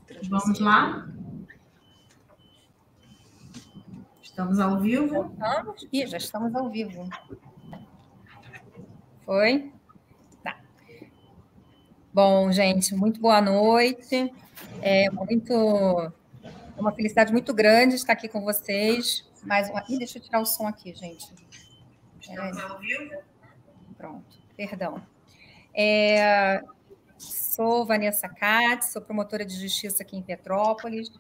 Vamos lá? Estamos ao vivo? Ih, já estamos ao vivo. Foi? Tá. Bom, gente, muito boa noite. É uma felicidade muito grande estar aqui com vocês. Ih, deixa eu tirar o som aqui, gente. Estamos ao vivo? Pronto, perdão. Sou Vanessa Katz, sou promotora de justiça aqui em Petrópolis.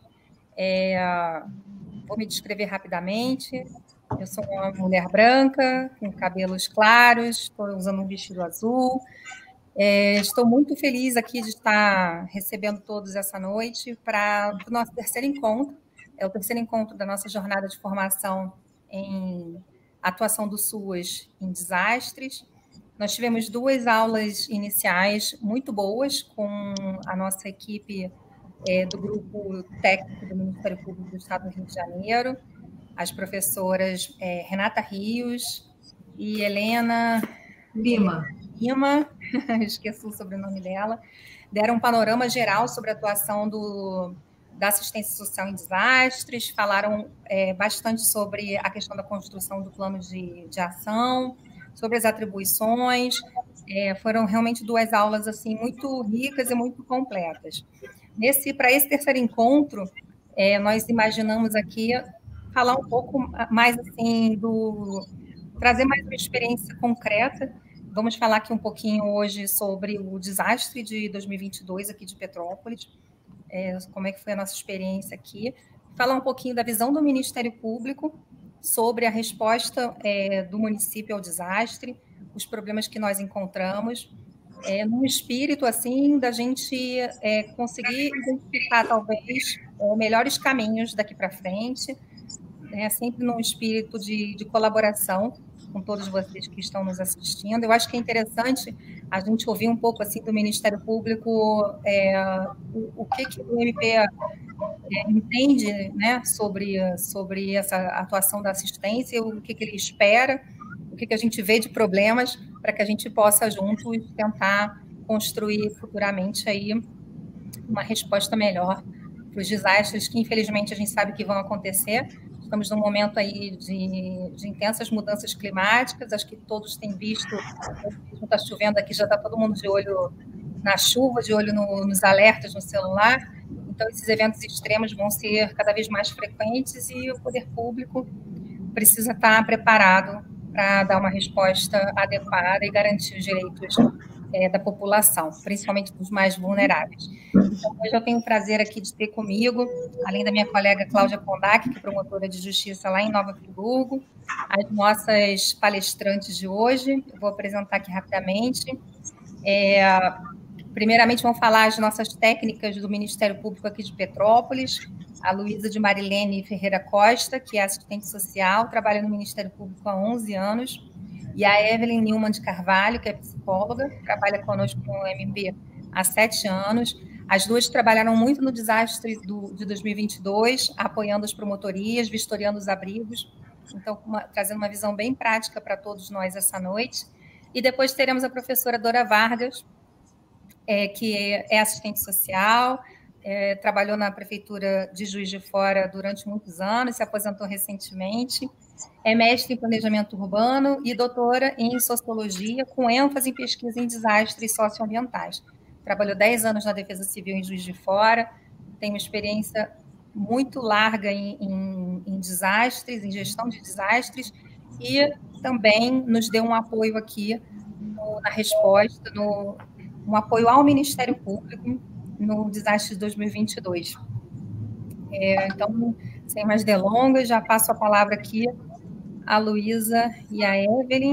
Vou me descrever rapidamente. Eu sou uma mulher branca, com cabelos claros, estou usando um vestido azul. Estou muito feliz aqui de estar recebendo todos essa noite para o nosso terceiro encontro. É o terceiro encontro da nossa jornada de formação em atuação do SUAS em desastres. Nós tivemos 2 aulas iniciais muito boas com a nossa equipe do grupo técnico do Ministério Público do Estado do Rio de Janeiro, as professoras Renata Rios e Helena Lima, esqueço o sobrenome dela, deram um panorama geral sobre a atuação da assistência social em desastres, falaram bastante sobre a questão da construção do plano de ação, sobre as atribuições. Foram realmente 2 aulas assim, muito ricas e muito completas. Para esse terceiro encontro, nós imaginamos aqui falar um pouco mais assim trazer mais uma experiência concreta. Vamos falar aqui um pouquinho hoje sobre o desastre de 2022 aqui de Petrópolis, como é que foi a nossa experiência aqui, falar um pouquinho da visão do Ministério Público sobre a resposta do município ao desastre, os problemas que nós encontramos, num espírito assim da gente conseguir identificar talvez melhores caminhos daqui para frente, sempre num espírito de colaboração com todos vocês que estão nos assistindo. Eu acho que é interessante a gente ouvir um pouco assim do Ministério Público o que o MP entende, né, sobre essa atuação da assistência, o que ele espera, o que a gente vê de problemas, para que a gente possa juntos tentar construir futuramente aí uma resposta melhor para os desastres que, infelizmente, a gente sabe que vão acontecer. Estamos num momento aí de intensas mudanças climáticas, acho que todos têm visto, está chovendo aqui, já está todo mundo de olho na chuva, de olho nos alertas no celular. Então, esses eventos extremos vão ser cada vez mais frequentes e o poder público precisa estar preparado para dar uma resposta adequada e garantir os direitos da população, principalmente dos mais vulneráveis. Então, hoje eu tenho o prazer aqui de ter comigo, além da minha colega Cláudia Kondak, que é promotora de justiça lá em Nova Friburgo, as nossas palestrantes de hoje. Eu vou apresentar aqui rapidamente. Primeiramente, vamos falar as nossas técnicas do Ministério Público aqui de Petrópolis, a Luísa de Marilene Ferreira Costa, que é assistente social, trabalha no Ministério Público há 11 anos, e a Evelyn Nilman de Carvalho, que é psicóloga, trabalha conosco no MP há 7 anos. As duas trabalharam muito no desastre de 2022, apoiando as promotorias, vistoriando os abrigos, então trazendo uma visão bem prática para todos nós essa noite. E depois teremos a professora Dora Vargas, que é assistente social, trabalhou na Prefeitura de Juiz de Fora durante muitos anos, se aposentou recentemente, é mestre em planejamento urbano e doutora em sociologia, com ênfase em pesquisa em desastres socioambientais. Trabalhou 10 anos na Defesa Civil em Juiz de Fora, tem uma experiência muito larga em desastres, em gestão de desastres, e também nos deu um apoio aqui na resposta, um apoio ao Ministério Público no desastre de 2022. Então, sem mais delongas, já passo a palavra aqui à Luísa e à Evelyn.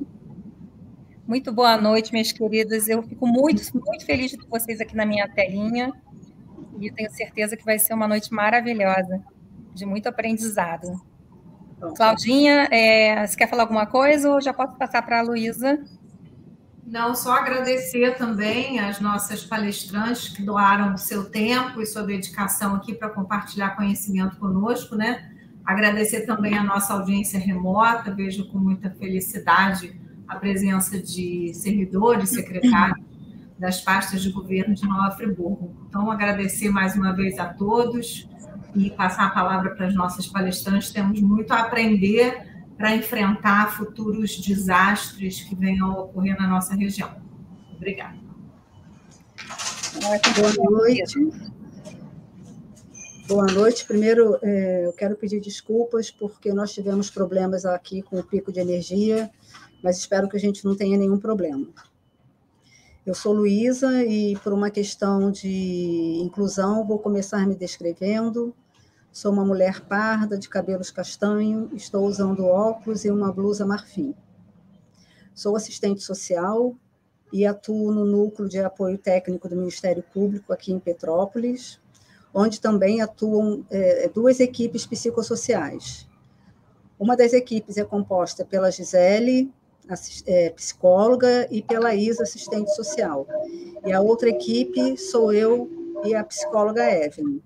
Muito boa noite, minhas queridas. Eu fico muito, muito feliz de ter vocês aqui na minha telinha e tenho certeza que vai ser uma noite maravilhosa, de muito aprendizado. Claudinha, você quer falar alguma coisa ou já posso passar para a Luísa? Não, só agradecer também às nossas palestrantes que doaram o seu tempo e sua dedicação aqui para compartilhar conhecimento conosco, né? Agradecer também a nossa audiência remota, vejo com muita felicidade a presença de servidores, secretários das pastas de governo de Nova Friburgo. Então, agradecer mais uma vez a todos e passar a palavra para as nossas palestrantes. Temos muito a aprender para enfrentar futuros desastres que venham a ocorrer na nossa região. Obrigada. Boa noite. Boa noite. Primeiro, eu quero pedir desculpas porque nós tivemos problemas aqui com o pico de energia, mas espero que a gente não tenha nenhum problema. Eu sou Luísa e, por uma questão de inclusão, vou começar me descrevendo. Sou uma mulher parda, de cabelos castanhos, estou usando óculos e uma blusa marfim. Sou assistente social e atuo no Núcleo de Apoio Técnico do Ministério Público aqui em Petrópolis, onde também atuam duas equipes psicossociais. Uma das equipes é composta pela Gisele, psicóloga, e pela Isa, assistente social. E a outra equipe sou eu e a psicóloga Evelyn.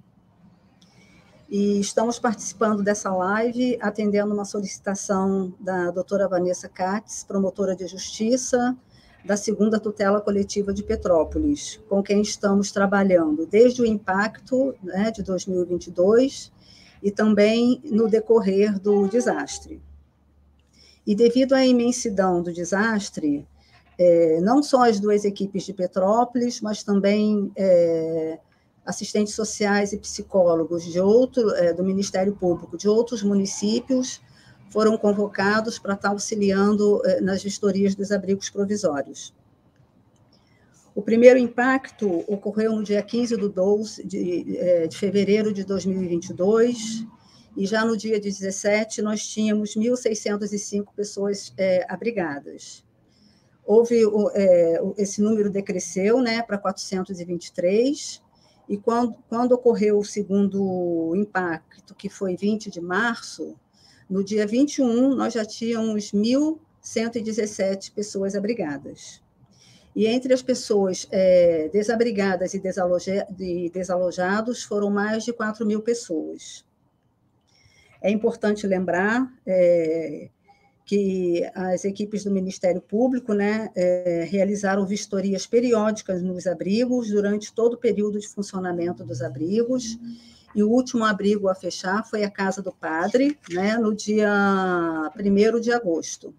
E estamos participando dessa live, atendendo uma solicitação da doutora Vanessa Katz, promotora de justiça, da 2ª Tutela Coletiva de Petrópolis, com quem estamos trabalhando desde o impacto, né, de 2022 e também no decorrer do desastre. E devido à imensidão do desastre, não só as duas equipes de Petrópolis, mas também assistentes sociais e psicólogos do Ministério Público de outros municípios foram convocados para estar auxiliando nas vistorias dos abrigos provisórios. O primeiro impacto ocorreu no dia 15 de fevereiro de 2022, e já no dia 17 nós tínhamos 1.605 pessoas abrigadas. Esse número decresceu, né, para 423, e quando ocorreu o segundo impacto, que foi 20 de março, no dia 21, nós já tínhamos 1.117 pessoas abrigadas. E entre as pessoas desabrigadas e desalojados, foram mais de 4.000 pessoas. É importante lembrar que as equipes do Ministério Público, né, realizaram vistorias periódicas nos abrigos durante todo o período de funcionamento dos abrigos, e o último abrigo a fechar foi a Casa do Padre, né, no dia 1º de agosto.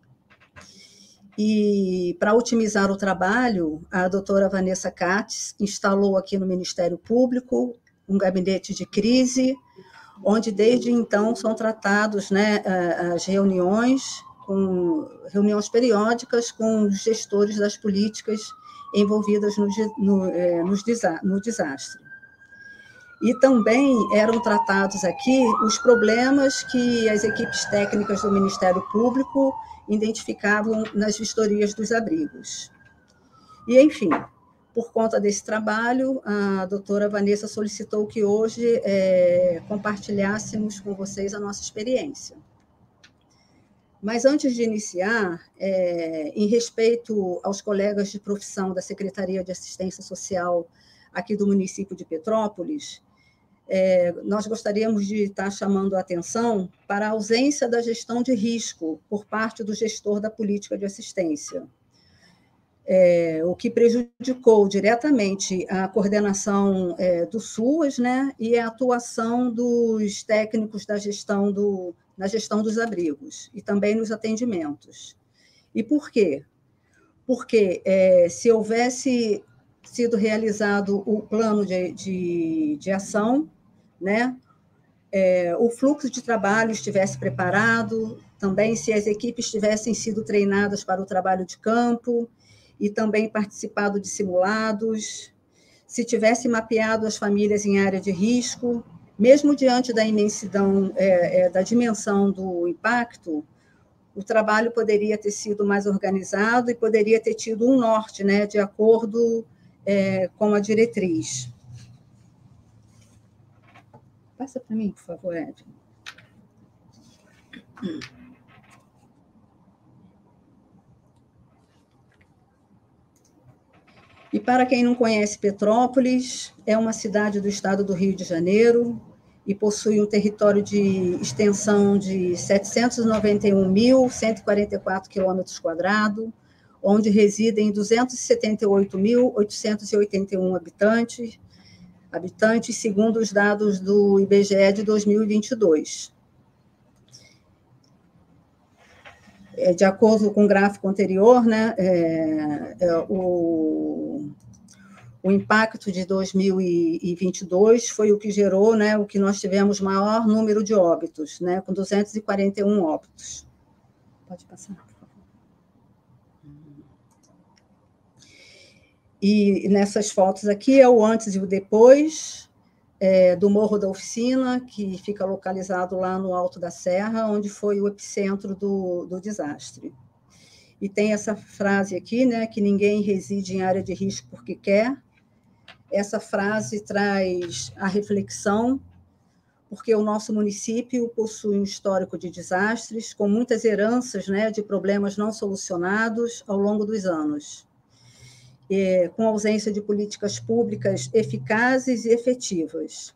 E, para otimizar o trabalho, a doutora Vanessa Katz instalou aqui no Ministério Público um gabinete de crise, onde, desde então, são tratados, né, as reuniões periódicas com os gestores das políticas envolvidas no desastre. E também eram tratados aqui os problemas que as equipes técnicas do Ministério Público identificavam nas vistorias dos abrigos. E, enfim, por conta desse trabalho, a doutora Vanessa solicitou que hoje compartilhássemos com vocês a nossa experiência. Mas, antes de iniciar, em respeito aos colegas de profissão da Secretaria de Assistência Social aqui do município de Petrópolis, nós gostaríamos de estar chamando a atenção para a ausência da gestão de risco por parte do gestor da política de assistência, o que prejudicou diretamente a coordenação do SUAS, né, e a atuação dos técnicos na gestão dos abrigos e também nos atendimentos. E por quê? Porque se houvesse sido realizado o plano de ação, né, o fluxo de trabalho estivesse preparado, também se as equipes tivessem sido treinadas para o trabalho de campo e também participado de simulados, se tivesse mapeado as famílias em área de risco, mesmo diante da imensidão, da dimensão do impacto, o trabalho poderia ter sido mais organizado e poderia ter tido um norte, né, de acordo com a diretriz. Passa para mim, por favor, Evelyn. E, para quem não conhece Petrópolis, é uma cidade do estado do Rio de Janeiro e possui um território de extensão de 791.144 quilômetros quadrados, onde residem 278.881 habitantes, segundo os dados do IBGE de 2022. De acordo com o gráfico anterior, né, o impacto de 2022 foi o que gerou, né, o que nós tivemos maior número de óbitos, né, com 241 óbitos. Pode passar, por favor. E nessas fotos aqui é o antes e o depois do Morro da Oficina, que fica localizado lá no Alto da Serra, onde foi o epicentro do desastre. E tem essa frase aqui, né, que ninguém reside em área de risco porque quer. Essa frase traz a reflexão, porque o nosso município possui um histórico de desastres, com muitas heranças, né, de problemas não solucionados ao longo dos anos, com ausência de políticas públicas eficazes e efetivas.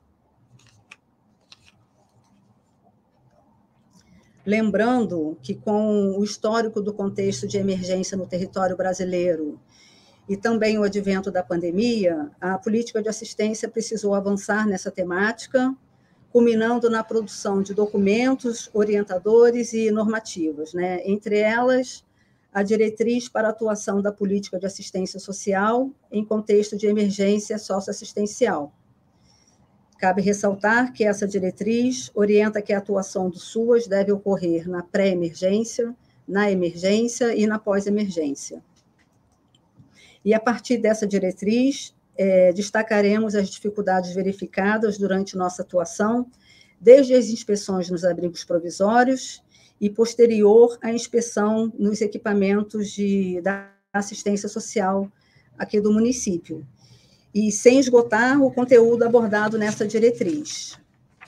Lembrando que, com o histórico do contexto de emergência no território brasileiro e também o advento da pandemia, a política de assistência precisou avançar nessa temática, culminando na produção de documentos orientadores e normativas, né? Entre elas, a diretriz para a atuação da política de assistência social em contexto de emergência socioassistencial. Cabe ressaltar que essa diretriz orienta que a atuação do SUAS deve ocorrer na pré-emergência, na emergência e na pós-emergência. E, a partir dessa diretriz, destacaremos as dificuldades verificadas durante nossa atuação, desde as inspeções nos abrigos provisórios e posterior à inspeção nos equipamentos da assistência social aqui do município, e sem esgotar o conteúdo abordado nessa diretriz.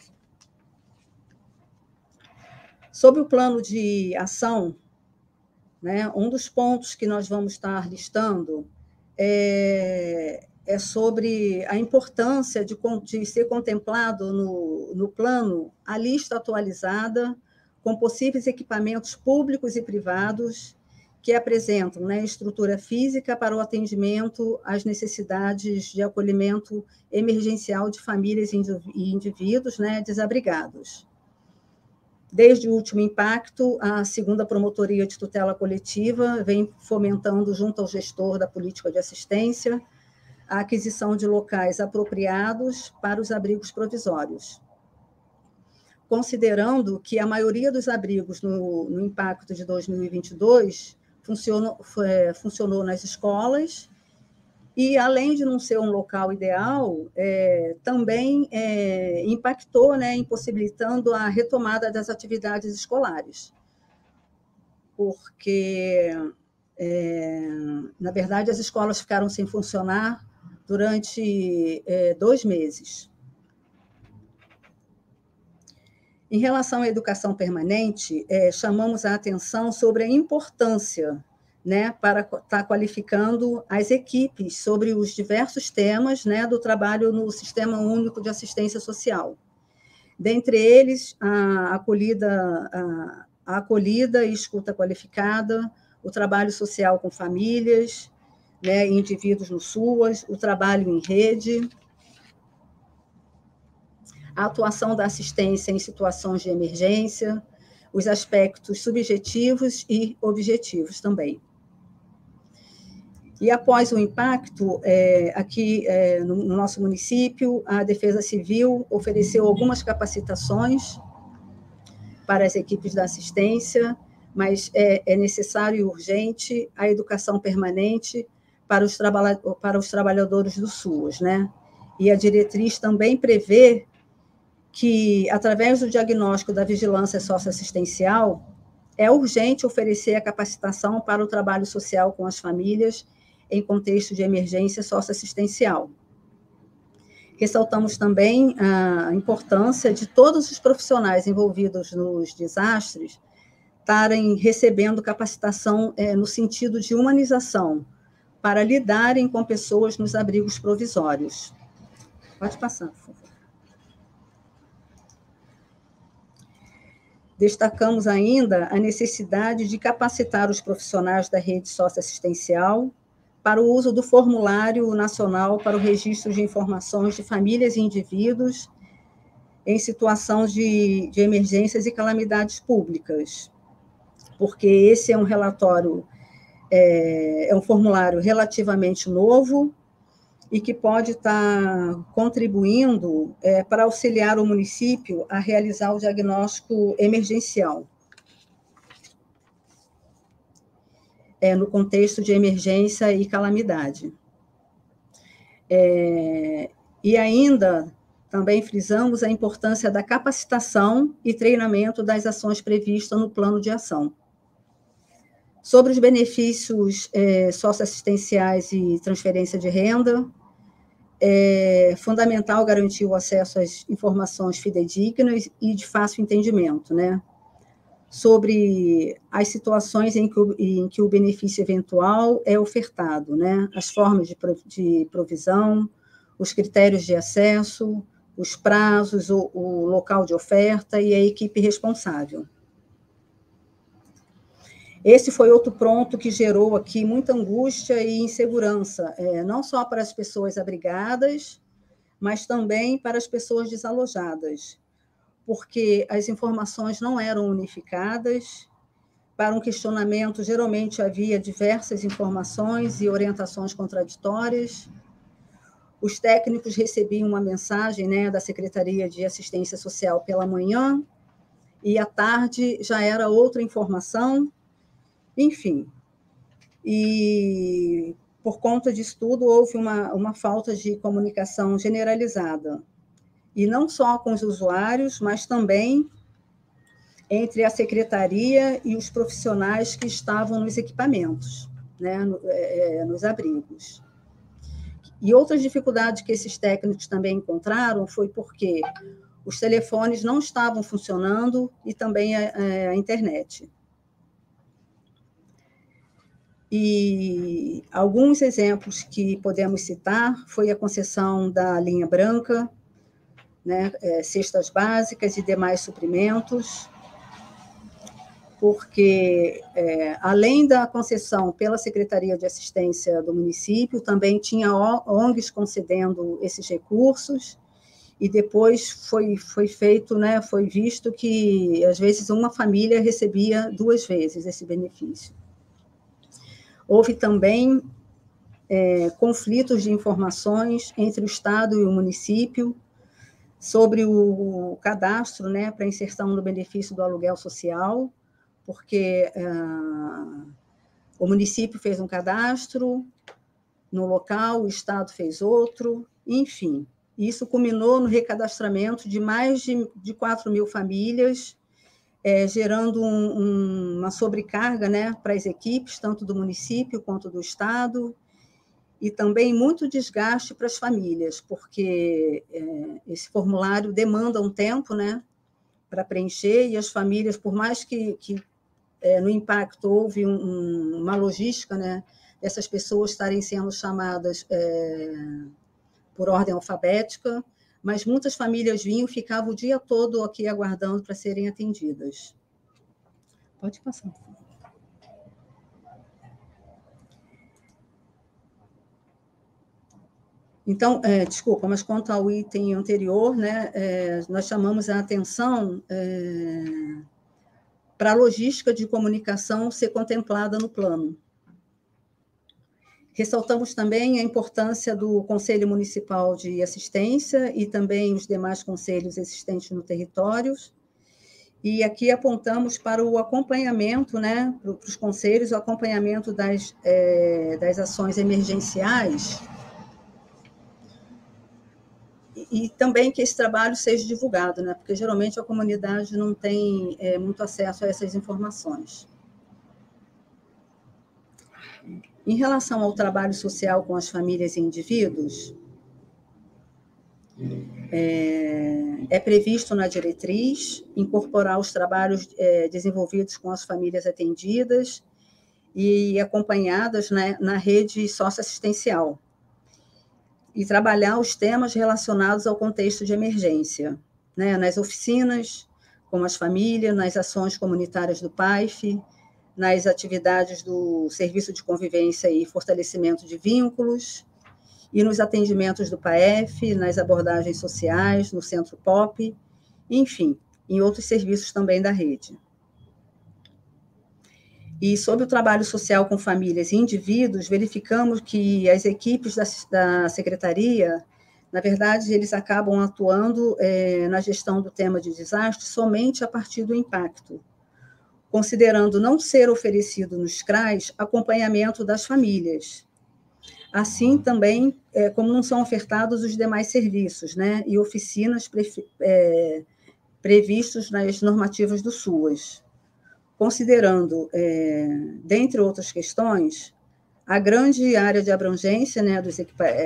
Sobre o plano de ação, né, um dos pontos que nós vamos estar listando é sobre a importância de ser contemplado no plano a lista atualizada com possíveis equipamentos públicos e privados que apresentam, né, estrutura física para o atendimento às necessidades de acolhimento emergencial de famílias e indivíduos, né, desabrigados. Desde o último impacto, a 2ª Promotoria de Tutela Coletiva vem fomentando, junto ao gestor da política de assistência, a aquisição de locais apropriados para os abrigos provisórios, considerando que a maioria dos abrigos no impacto de 2022 funcionou nas escolas e, além de não ser um local ideal, também impactou, né, impossibilitando a retomada das atividades escolares, porque, na verdade, as escolas ficaram sem funcionar durante 2 meses. Em relação à educação permanente, chamamos a atenção sobre a importância, né, para estar qualificando as equipes sobre os diversos temas, né, do trabalho no Sistema Único de Assistência Social. Dentre eles, a acolhida e escuta qualificada, o trabalho social com famílias, né, indivíduos no SUAS, o trabalho em rede, a atuação da assistência em situações de emergência, os aspectos subjetivos e objetivos também. E, após o impacto, aqui no nosso município, a Defesa Civil ofereceu algumas capacitações para as equipes da assistência, mas é necessário e urgente a educação permanente para os trabalhadores do SUAS, né? E a diretriz também prevê que, através do diagnóstico da vigilância socioassistencial, é urgente oferecer a capacitação para o trabalho social com as famílias em contexto de emergência socioassistencial. Ressaltamos também a importância de todos os profissionais envolvidos nos desastres estarem recebendo capacitação no sentido de humanização, para lidarem com pessoas nos abrigos provisórios. Pode passar, por favor. Destacamos ainda a necessidade de capacitar os profissionais da rede socioassistencial para o uso do Formulário Nacional para o Registro de Informações de Famílias e Indivíduos em situação de emergências e calamidades públicas, porque esse é um relatório, é um formulário relativamente novo e que pode estar contribuindo para auxiliar o município a realizar o diagnóstico emergencial, no contexto de emergência e calamidade. E ainda também frisamos a importância da capacitação e treinamento das ações previstas no plano de ação. Sobre os benefícios socioassistenciais e transferência de renda, é fundamental garantir o acesso às informações fidedignas e de fácil entendimento, né? Sobre as situações em que o benefício eventual é ofertado, né? As formas de provisão, os critérios de acesso, os prazos, o local de oferta e a equipe responsável. Esse foi outro ponto que gerou aqui muita angústia e insegurança, não só para as pessoas abrigadas, mas também para as pessoas desalojadas, porque as informações não eram unificadas. Para um questionamento, geralmente havia diversas informações e orientações contraditórias. Os técnicos recebiam uma mensagem, né, da Secretaria de Assistência Social pela manhã, e à tarde já era outra informação. Enfim, e por conta disso tudo, houve uma falta de comunicação generalizada, e não só com os usuários, mas também entre a secretaria e os profissionais que estavam nos equipamentos, né, nos abrigos. E outras dificuldades que esses técnicos também encontraram foi porque os telefones não estavam funcionando e também a internet. E alguns exemplos que podemos citar foi a concessão da linha branca, né, cestas básicas e demais suprimentos, porque, além da concessão pela Secretaria de Assistência do município, também tinha ONGs concedendo esses recursos, e depois foi feito, né, foi visto que, às vezes, uma família recebia 2 vezes esse benefício. Houve também conflitos de informações entre o Estado e o município sobre o cadastro, né, para inserção do benefício do aluguel social, porque o município fez um cadastro no local, o Estado fez outro, enfim. Isso culminou no recadastramento de mais de 4.000 famílias, gerando uma sobrecarga, né, para as equipes, tanto do município quanto do Estado, e também muito desgaste para as famílias, porque esse formulário demanda um tempo, né, para preencher, e as famílias, por mais que no impacto houve uma logística, né, dessas pessoas estarem sendo chamadas por ordem alfabética, mas muitas famílias vinham e ficavam o dia todo aqui aguardando para serem atendidas. Pode passar. Então, desculpa, mas quanto ao item anterior, né, nós chamamos a atenção para a logística de comunicação ser contemplada no plano. Ressaltamos também a importância do Conselho Municipal de Assistência e também os demais conselhos existentes no território. E aqui apontamos para o acompanhamento, né, para os conselhos, o acompanhamento das ações emergenciais, e também que esse trabalho seja divulgado, né, porque geralmente a comunidade não tem muito acesso a essas informações. Em relação ao trabalho social com as famílias e indivíduos, é previsto na diretriz incorporar os trabalhos desenvolvidos com as famílias atendidas e acompanhadas, né, na rede socioassistencial, e trabalhar os temas relacionados ao contexto de emergência, né, nas oficinas, com as famílias, nas ações comunitárias do PAIF, nas atividades do Serviço de Convivência e Fortalecimento de Vínculos, e nos atendimentos do PAEF, nas abordagens sociais, no Centro POP, enfim, em outros serviços também da rede. E sobre o trabalho social com famílias e indivíduos, verificamos que as equipes da Secretaria, na verdade, eles acabam atuando na gestão do tema de desastre somente a partir do impacto, considerando não ser oferecido nos CRAs acompanhamento das famílias. Assim, também, como não são ofertados os demais serviços, né, e oficinas previstos nas normativas do SUAS, considerando, dentre outras questões, a grande área de abrangência, né, dos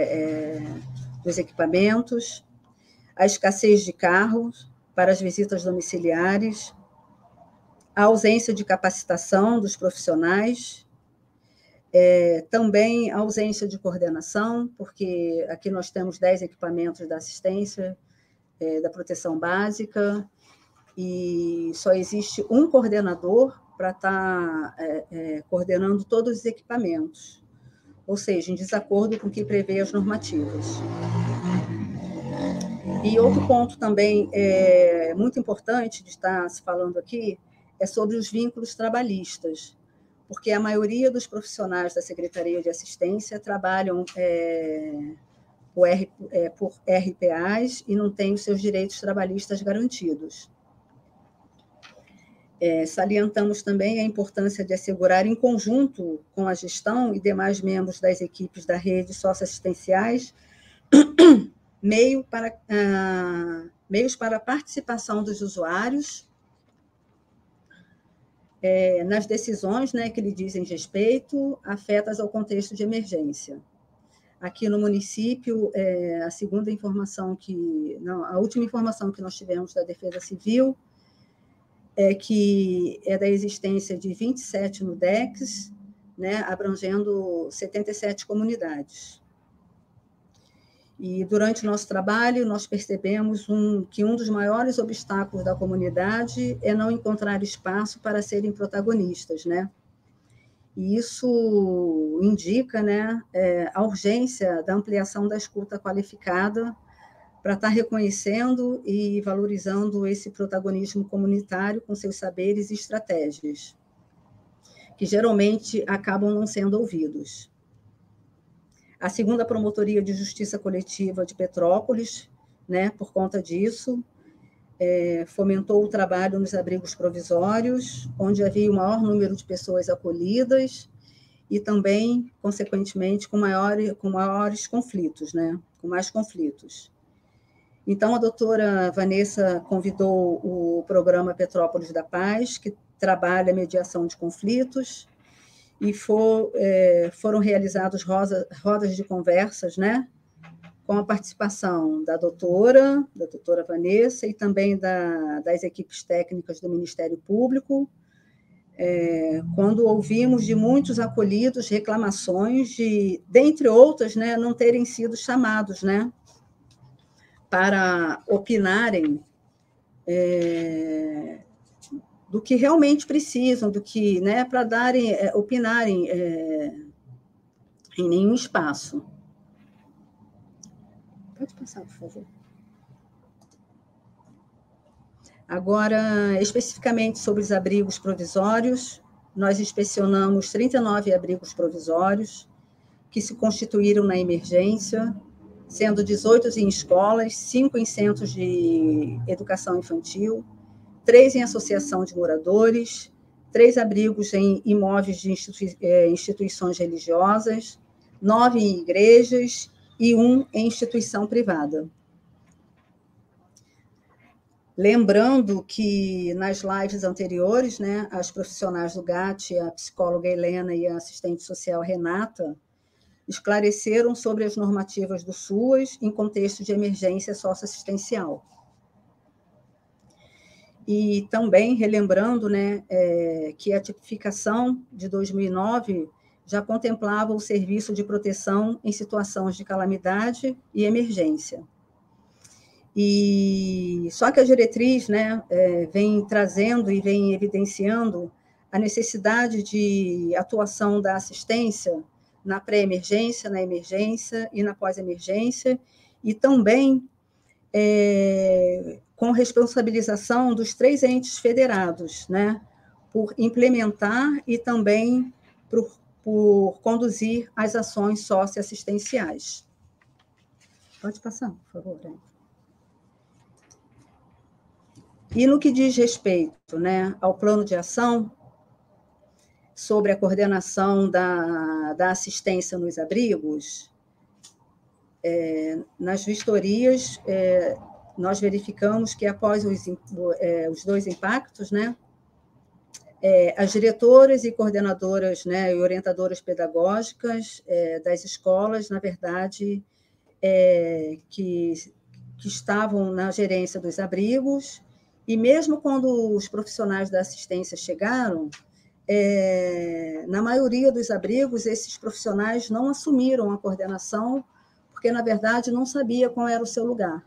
equipamentos, a escassez de carros para as visitas domiciliares, a ausência de capacitação dos profissionais, também a ausência de coordenação, porque aqui nós temos 10 equipamentos da assistência, da proteção básica, e só existe um coordenador para estar coordenando todos os equipamentos, ou seja, em desacordo com o que prevê as normativas. E outro ponto também muito importante de estar se falando aqui é sobre os vínculos trabalhistas, porque a maioria dos profissionais da Secretaria de Assistência trabalham por RPAs e não têm os seus direitos trabalhistas garantidos. Salientamos também a importância de assegurar, em conjunto com a gestão e demais membros das equipes da rede socioassistenciais, meios para a participação dos usuários nas decisões, né, que lhe dizem respeito, afetas ao contexto de emergência. Aqui no município, a última informação que nós tivemos da Defesa Civil que é da existência de 27 NUDECs, né, abrangendo 77 comunidades. E durante o nosso trabalho, nós percebemos que um dos maiores obstáculos da comunidade é não encontrar espaço para serem protagonistas, né? E isso indica, né, a urgência da ampliação da escuta qualificada para estar reconhecendo e valorizando esse protagonismo comunitário com seus saberes e estratégias, que geralmente acabam não sendo ouvidos. A segunda Promotoria de Justiça Coletiva de Petrópolis, né, por conta disso, fomentou o trabalho nos abrigos provisórios, onde havia o maior número de pessoas acolhidas e também, consequentemente, com maiores conflitos, né, com mais conflitos. Então, a doutora Vanessa convidou o programa Petrópolis da Paz, que trabalha a mediação de conflitos, e foram realizadas rodas de conversas, né, com a participação da doutora Vanessa e também das equipes técnicas do Ministério Público, quando ouvimos de muitos acolhidos reclamações de, dentre outras, né, não terem sido chamados, né, para opinarem do que realmente precisam, do que, né, para opinarem em nenhum espaço. Pode passar, por favor. Agora, especificamente sobre os abrigos provisórios, nós inspecionamos 39 abrigos provisórios que se constituíram na emergência, sendo 18 em escolas, 5 em centros de educação infantil, 3 em associação de moradores, 3 abrigos em imóveis de instituições religiosas, 9 em igrejas e 1 em instituição privada. Lembrando que nas lives anteriores, né, as profissionais do GAT, a psicóloga Helena e a assistente social Renata, esclareceram sobre as normativas do SUAS em contexto de emergência socioassistencial. E também relembrando, né, que a tipificação de 2009 já contemplava o serviço de proteção em situações de calamidade e emergência. E só que a diretriz, né, vem trazendo e vem evidenciando a necessidade de atuação da assistência na pré-emergência, na emergência e na pós-emergência, e também com responsabilização dos 3 entes federados, né, por implementar e também por conduzir as ações socioassistenciais. Pode passar, por favor. E no que diz respeito, né, ao plano de ação sobre a coordenação da assistência nos abrigos, nas vistorias, nós verificamos que, após os 2 impactos, né, as diretoras e coordenadoras, né, e orientadoras pedagógicas das escolas, na verdade, que estavam na gerência dos abrigos, e mesmo quando os profissionais da assistência chegaram, na maioria dos abrigos, esses profissionais não assumiram a coordenação, porque, na verdade, não sabia qual era o seu lugar.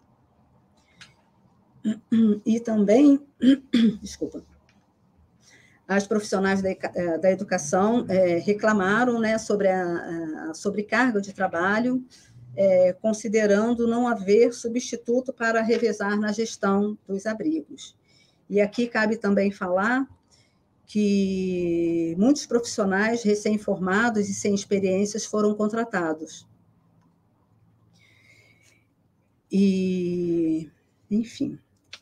E também, desculpa, as profissionais da educação reclamaram, né, sobre a sobrecarga de trabalho, considerando não haver substituto para revezar na gestão dos abrigos. E aqui cabe também falar que muitos profissionais recém-formados e sem experiências foram contratados. E, enfim.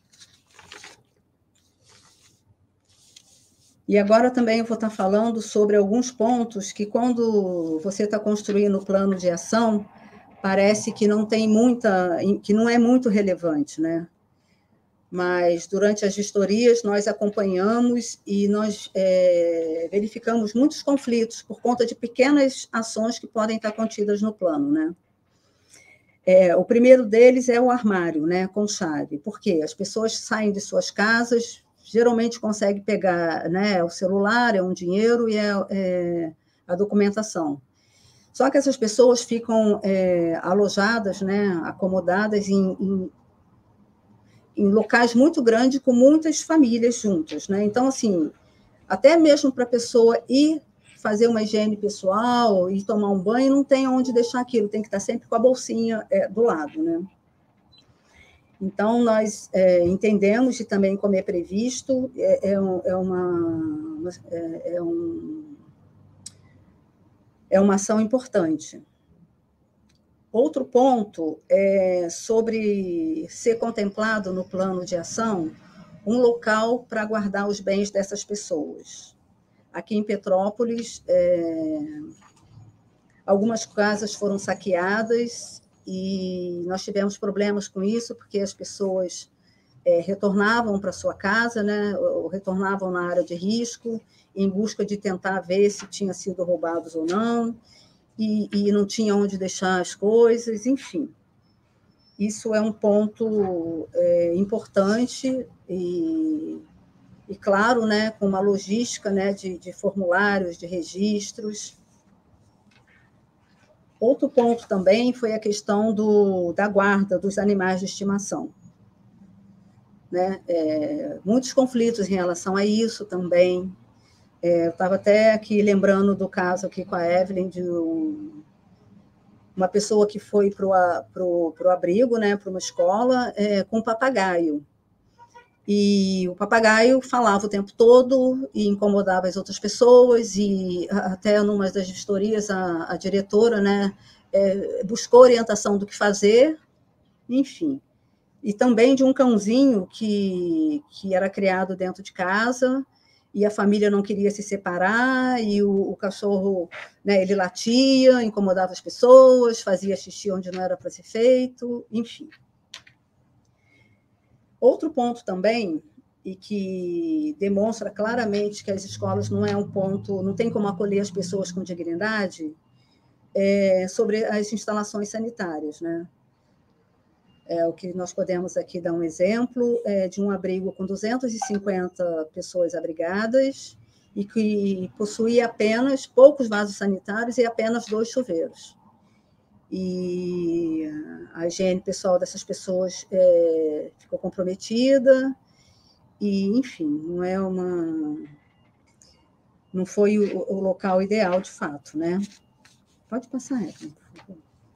E agora também eu vou estar falando sobre alguns pontos que, quando você está construindo o plano de ação, parece que não tem que não é muito relevante, né? Mas, durante as vistorias, nós acompanhamos e nós verificamos muitos conflitos por conta de pequenas ações que podem estar contidas no plano, né? O primeiro deles é o armário, né, com chave. Por quê? As pessoas saem de suas casas, geralmente conseguem pegar, né, o celular, um dinheiro e a documentação. Só que essas pessoas ficam alojadas, né, acomodadas em locais muito grandes, com muitas famílias juntas, né? Então, assim, até mesmo para a pessoa ir fazer uma higiene pessoal e tomar um banho, não tem onde deixar aquilo, tem que estar sempre com a bolsinha do lado, né? Então, nós entendemos, e também, como é previsto, é uma ação importante. Outro ponto é sobre ser contemplado no plano de ação um local para guardar os bens dessas pessoas. Aqui em Petrópolis, algumas casas foram saqueadas e nós tivemos problemas com isso, porque as pessoas retornavam para sua casa, né, ou retornavam na área de risco, em busca de tentar ver se tinham sido roubados ou não, e não tinha onde deixar as coisas, enfim. Isso é um ponto importante e claro, né, com uma logística, né, de formulários, de registros. Outro ponto também foi a questão da guarda dos animais de estimação, né? Muitos conflitos em relação a isso também. Eu estava até aqui lembrando do caso aqui com a Evelyn, de uma pessoa que foi para o abrigo, né, para uma escola, com um papagaio. E o papagaio falava o tempo todo e incomodava as outras pessoas, e até numa das vistorias a diretora, né, buscou orientação do que fazer, enfim. E também de um cãozinho que era criado dentro de casa, e a família não queria se separar, e o cachorro, né, ele latia, incomodava as pessoas, fazia xixi onde não era para ser feito, enfim. Outro ponto também, e que demonstra claramente que as escolas não é um ponto, não tem como acolher as pessoas com dignidade, sobre as instalações sanitárias, né? O que nós podemos aqui dar um exemplo de um abrigo com 250 pessoas abrigadas e que possuía apenas poucos vasos sanitários e apenas 2 chuveiros. e a higiene pessoal dessas pessoas ficou comprometida, e, enfim, não foi o local ideal, de fato, né? Pode passar, Evelyn, por favor.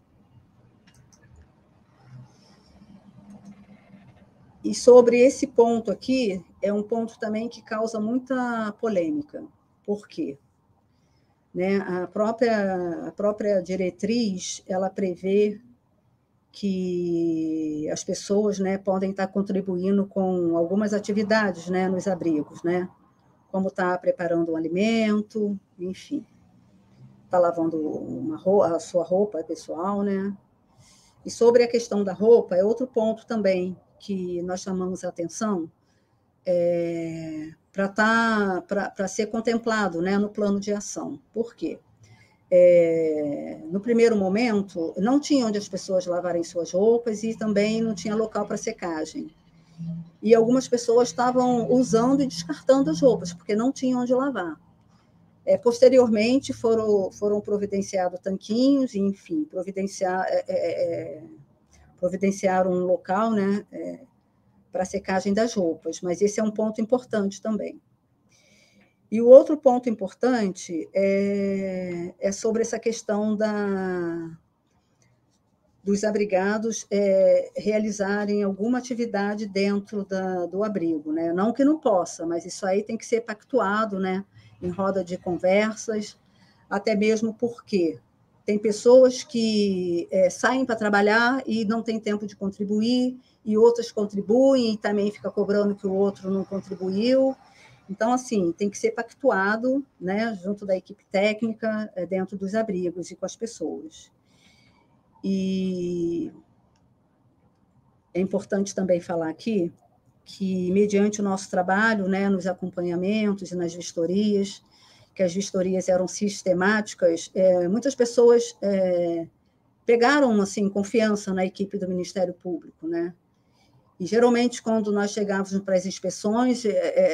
E sobre esse ponto aqui, é um ponto também que causa muita polêmica. Por quê? Né? A própria diretriz, ela prevê que as pessoas, né, podem estar contribuindo com algumas atividades, né, nos abrigos, né? Como estar preparando um alimento, enfim, estar lavando a sua roupa pessoal, né? E sobre a questão da roupa, é outro ponto também que nós chamamos a atenção, para ser contemplado, né, no plano de ação. Por quê? No primeiro momento, não tinha onde as pessoas lavarem suas roupas e também não tinha local para secagem. E algumas pessoas estavam usando e descartando as roupas, porque não tinham onde lavar. Posteriormente, foram providenciados tanquinhos, enfim, providenciaram um local, né, para a secagem das roupas, mas esse é um ponto importante também. E o outro ponto importante é sobre essa questão dos abrigados realizarem alguma atividade dentro do abrigo, né? Não que não possa, mas isso aí tem que ser pactuado, né, em roda de conversas, até mesmo porque tem pessoas que saem para trabalhar e não tem tempo de contribuir, e outras contribuem e também fica cobrando que o outro não contribuiu. Então, assim, tem que ser pactuado, né, junto da equipe técnica, dentro dos abrigos e com as pessoas. E é importante também falar aqui que, mediante o nosso trabalho, né, nos acompanhamentos e nas vistorias, que as vistorias eram sistemáticas, muitas pessoas pegaram, assim, confiança na equipe do Ministério Público, né? E, geralmente, quando nós chegávamos para as inspeções,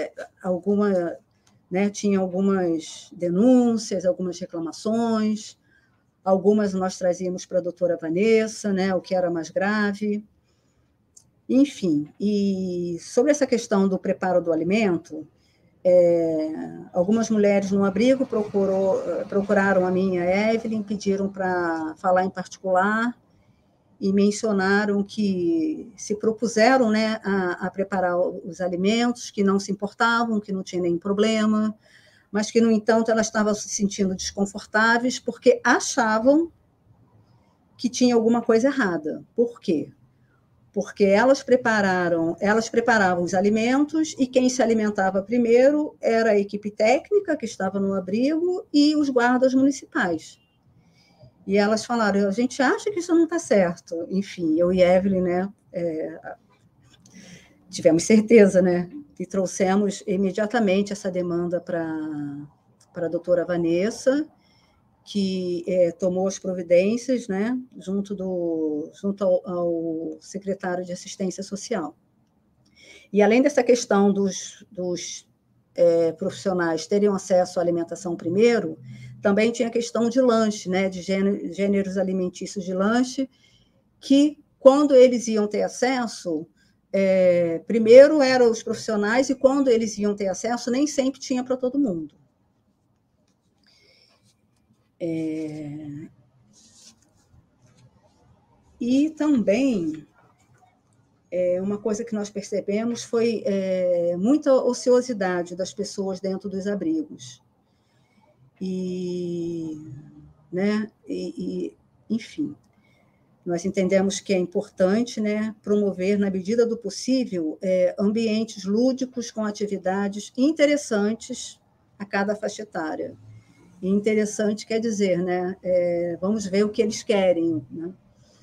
tinha algumas denúncias, algumas reclamações, algumas nós trazíamos para a doutora Vanessa, né, o que era mais grave. Enfim, e sobre essa questão do preparo do alimento, algumas mulheres no abrigo procuraram a minha Evelyn, pediram para falar em particular, e mencionaram que se propuseram, né, a preparar os alimentos, que não se importavam, que não tinha nenhum problema, mas que, no entanto, elas estavam se sentindo desconfortáveis porque achavam que tinha alguma coisa errada. Por quê? Porque elas preparavam os alimentos e quem se alimentava primeiro era a equipe técnica que estava no abrigo e os guardas municipais. E elas falaram, a gente acha que isso não está certo. Enfim, eu e Evelyn, né, tivemos certeza, né, e trouxemos imediatamente essa demanda para a doutora Vanessa, que tomou as providências, né, junto ao secretário de Assistência Social. E, além dessa questão dos profissionais terem acesso à alimentação primeiro, também tinha a questão de lanche, né, de gêneros alimentícios de lanche, que, quando eles iam ter acesso, primeiro eram os profissionais, e quando eles iam ter acesso, nem sempre tinha para todo mundo. E também, uma coisa que nós percebemos foi muita ociosidade das pessoas dentro dos abrigos. Enfim, nós entendemos que é importante, né, promover, na medida do possível, ambientes lúdicos com atividades interessantes a cada faixa etária. E interessante quer dizer, né, vamos ver o que eles querem, né?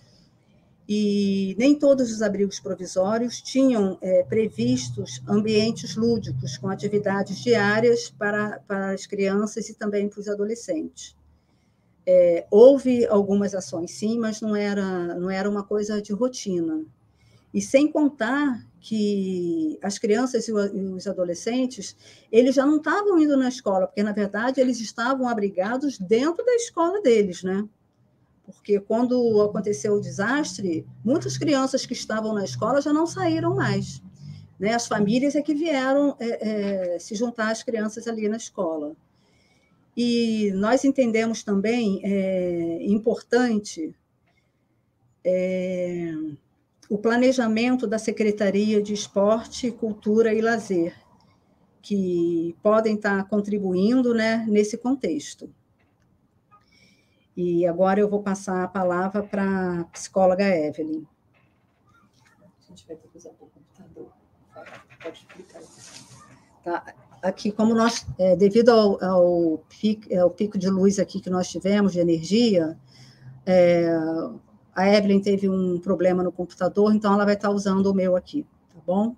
E nem todos os abrigos provisórios tinham previstos ambientes lúdicos com atividades diárias para as crianças e também para os adolescentes. Houve algumas ações, sim, mas não era uma coisa de rotina. E sem contar que as crianças e os adolescentes, eles já não estavam indo na escola, porque, na verdade, eles estavam abrigados dentro da escola deles, né? porque quando aconteceu o desastre, muitas crianças que estavam na escola já não saíram mais, né? As famílias é que vieram se juntar às crianças ali na escola. E nós entendemos também importante o planejamento da Secretaria de Esporte, Cultura e Lazer, que podem estar contribuindo, né, nesse contexto. E agora eu vou passar a palavra para a psicóloga Evelyn. A gente vai ter que usar o computador. Pode explicar isso. Tá. Aqui, como nós, devido ao pico de luz aqui que nós tivemos, de energia, a Evelyn teve um problema no computador, então ela vai estar usando o meu aqui, tá bom?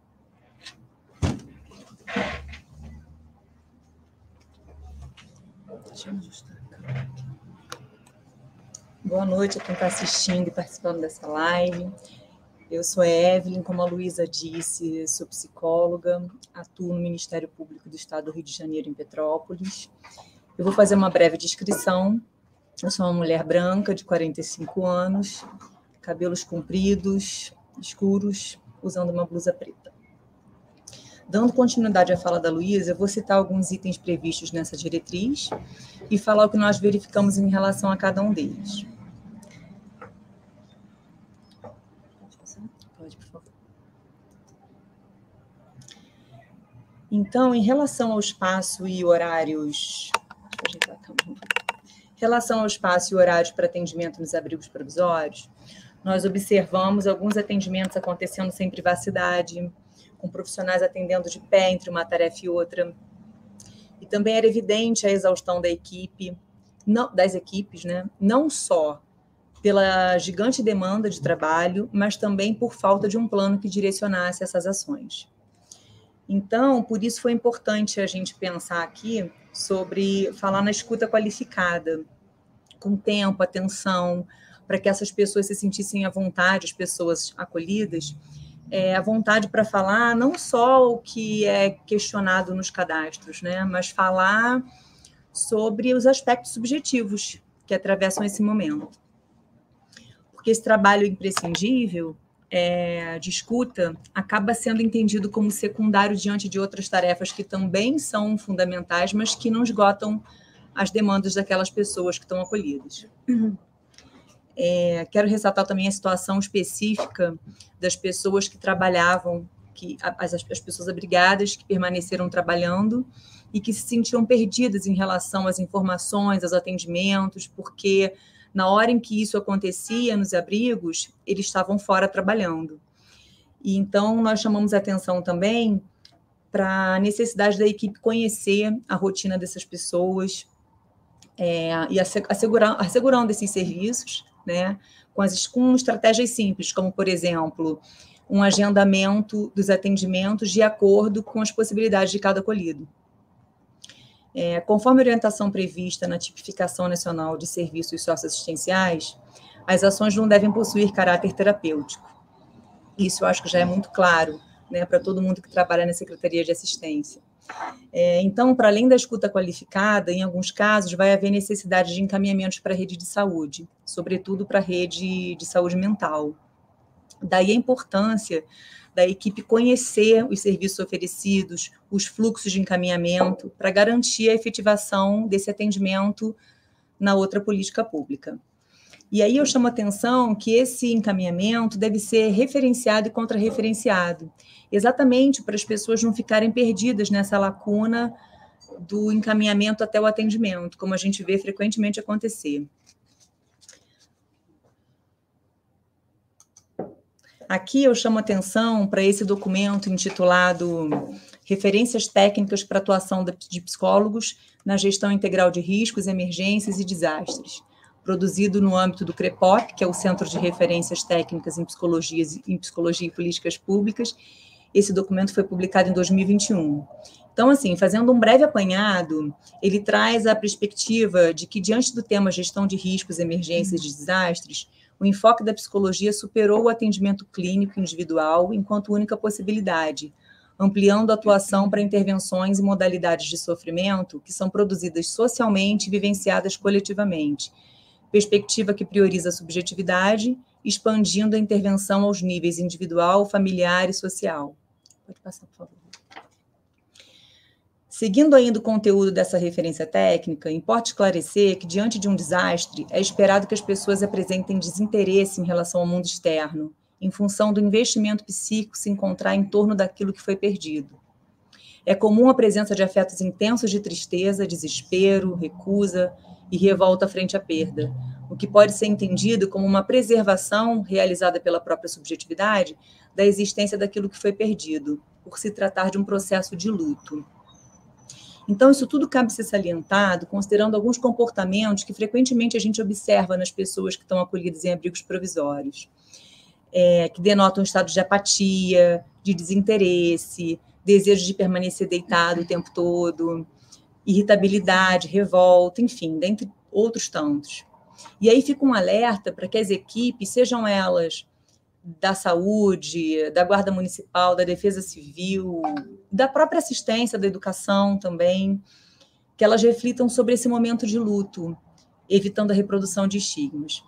Deixa eu ajustar a câmera aqui. Boa noite a quem está assistindo e participando dessa live. Eu sou a Evelyn, como a Luísa disse, sou psicóloga, atuo no Ministério Público do Estado do Rio de Janeiro, em Petrópolis. Eu vou fazer uma breve descrição. Eu sou uma mulher branca, de 45 anos, cabelos compridos, escuros, usando uma blusa preta. Dando continuidade à fala da Luísa, eu vou citar alguns itens previstos nessa diretriz e falar o que nós verificamos em relação a cada um deles. Pode, por favor. Então, em relação ao espaço e horários... Deixa eu ajeitar a câmera. Em relação ao espaço e horários para atendimento nos abrigos provisórios, nós observamos alguns atendimentos acontecendo sem privacidade, com profissionais atendendo de pé entre uma tarefa e outra. E também era evidente a exaustão da equipe, das equipes, né? Não só pela gigante demanda de trabalho, mas também por falta de um plano que direcionasse essas ações. Então, por isso foi importante a gente pensar aqui sobre falar na escuta qualificada, com tempo, atenção, para que essas pessoas se sentissem à vontade, as pessoas acolhidas, à vontade para falar não só o que é questionado nos cadastros, né, mas falar sobre os aspectos subjetivos que atravessam esse momento. Porque esse trabalho imprescindível de escuta acaba sendo entendido como secundário diante de outras tarefas que também são fundamentais, mas que não esgotam as demandas daquelas pessoas que estão acolhidas. Quero ressaltar também a situação específica das pessoas que trabalhavam, as pessoas abrigadas que permaneceram trabalhando e que se sentiam perdidas em relação às informações, aos atendimentos, porque na hora em que isso acontecia nos abrigos, eles estavam fora trabalhando. E então, nós chamamos a atenção também para a necessidade da equipe conhecer a rotina dessas pessoas e assegurando esses serviços, né, com estratégias simples, como, por exemplo, um agendamento dos atendimentos de acordo com as possibilidades de cada acolhido. Conforme a orientação prevista na Tipificação Nacional de Serviços Socioassistenciais, as ações não devem possuir caráter terapêutico. Isso eu acho que já é muito claro, né, para todo mundo que trabalha na Secretaria de Assistência. Então, para além da escuta qualificada, em alguns casos vai haver necessidade de encaminhamentos para a rede de saúde, sobretudo para a rede de saúde mental. Daí a importância da equipe conhecer os serviços oferecidos, os fluxos de encaminhamento, para garantir a efetivação desse atendimento na outra política pública. E aí eu chamo a atenção que esse encaminhamento deve ser referenciado e contrarreferenciado, exatamente para as pessoas não ficarem perdidas nessa lacuna do encaminhamento até o atendimento, como a gente vê frequentemente acontecer. Aqui eu chamo atenção para esse documento intitulado Referências Técnicas para a Atuação de Psicólogos na Gestão Integral de Riscos, Emergências e Desastres, produzido no âmbito do CREPOP, que é o Centro de Referências Técnicas em Psicologia e Políticas Públicas. Esse documento foi publicado em 2021. Então, assim, fazendo um breve apanhado, ele traz a perspectiva de que, diante do tema gestão de riscos, emergências e desastres, o enfoque da psicologia superou o atendimento clínico individual enquanto única possibilidade, ampliando a atuação para intervenções e modalidades de sofrimento que são produzidas socialmente e vivenciadas coletivamente, perspectiva que prioriza a subjetividade, expandindo a intervenção aos níveis individual, familiar e social. Pode passar, por favor. Seguindo ainda o conteúdo dessa referência técnica, importa esclarecer que, diante de um desastre, é esperado que as pessoas apresentem desinteresse em relação ao mundo externo, em função do investimento psíquico se encontrar em torno daquilo que foi perdido. É comum a presença de afetos intensos de tristeza, desespero, recusa e revolta frente à perda, o que pode ser entendido como uma preservação realizada pela própria subjetividade da existência daquilo que foi perdido, por se tratar de um processo de luto. Então, isso tudo cabe ser salientado, considerando alguns comportamentos que frequentemente a gente observa nas pessoas que estão acolhidas em abrigos provisórios, que denotam um estado de apatia, de desinteresse, desejo de permanecer deitado o tempo todo, irritabilidade, revolta, enfim, dentre outros tantos. E aí fica um alerta para que as equipes, sejam elas da saúde, da Guarda Municipal, da Defesa Civil, da própria assistência, da educação também, que elas reflitam sobre esse momento de luto, evitando a reprodução de estigmas.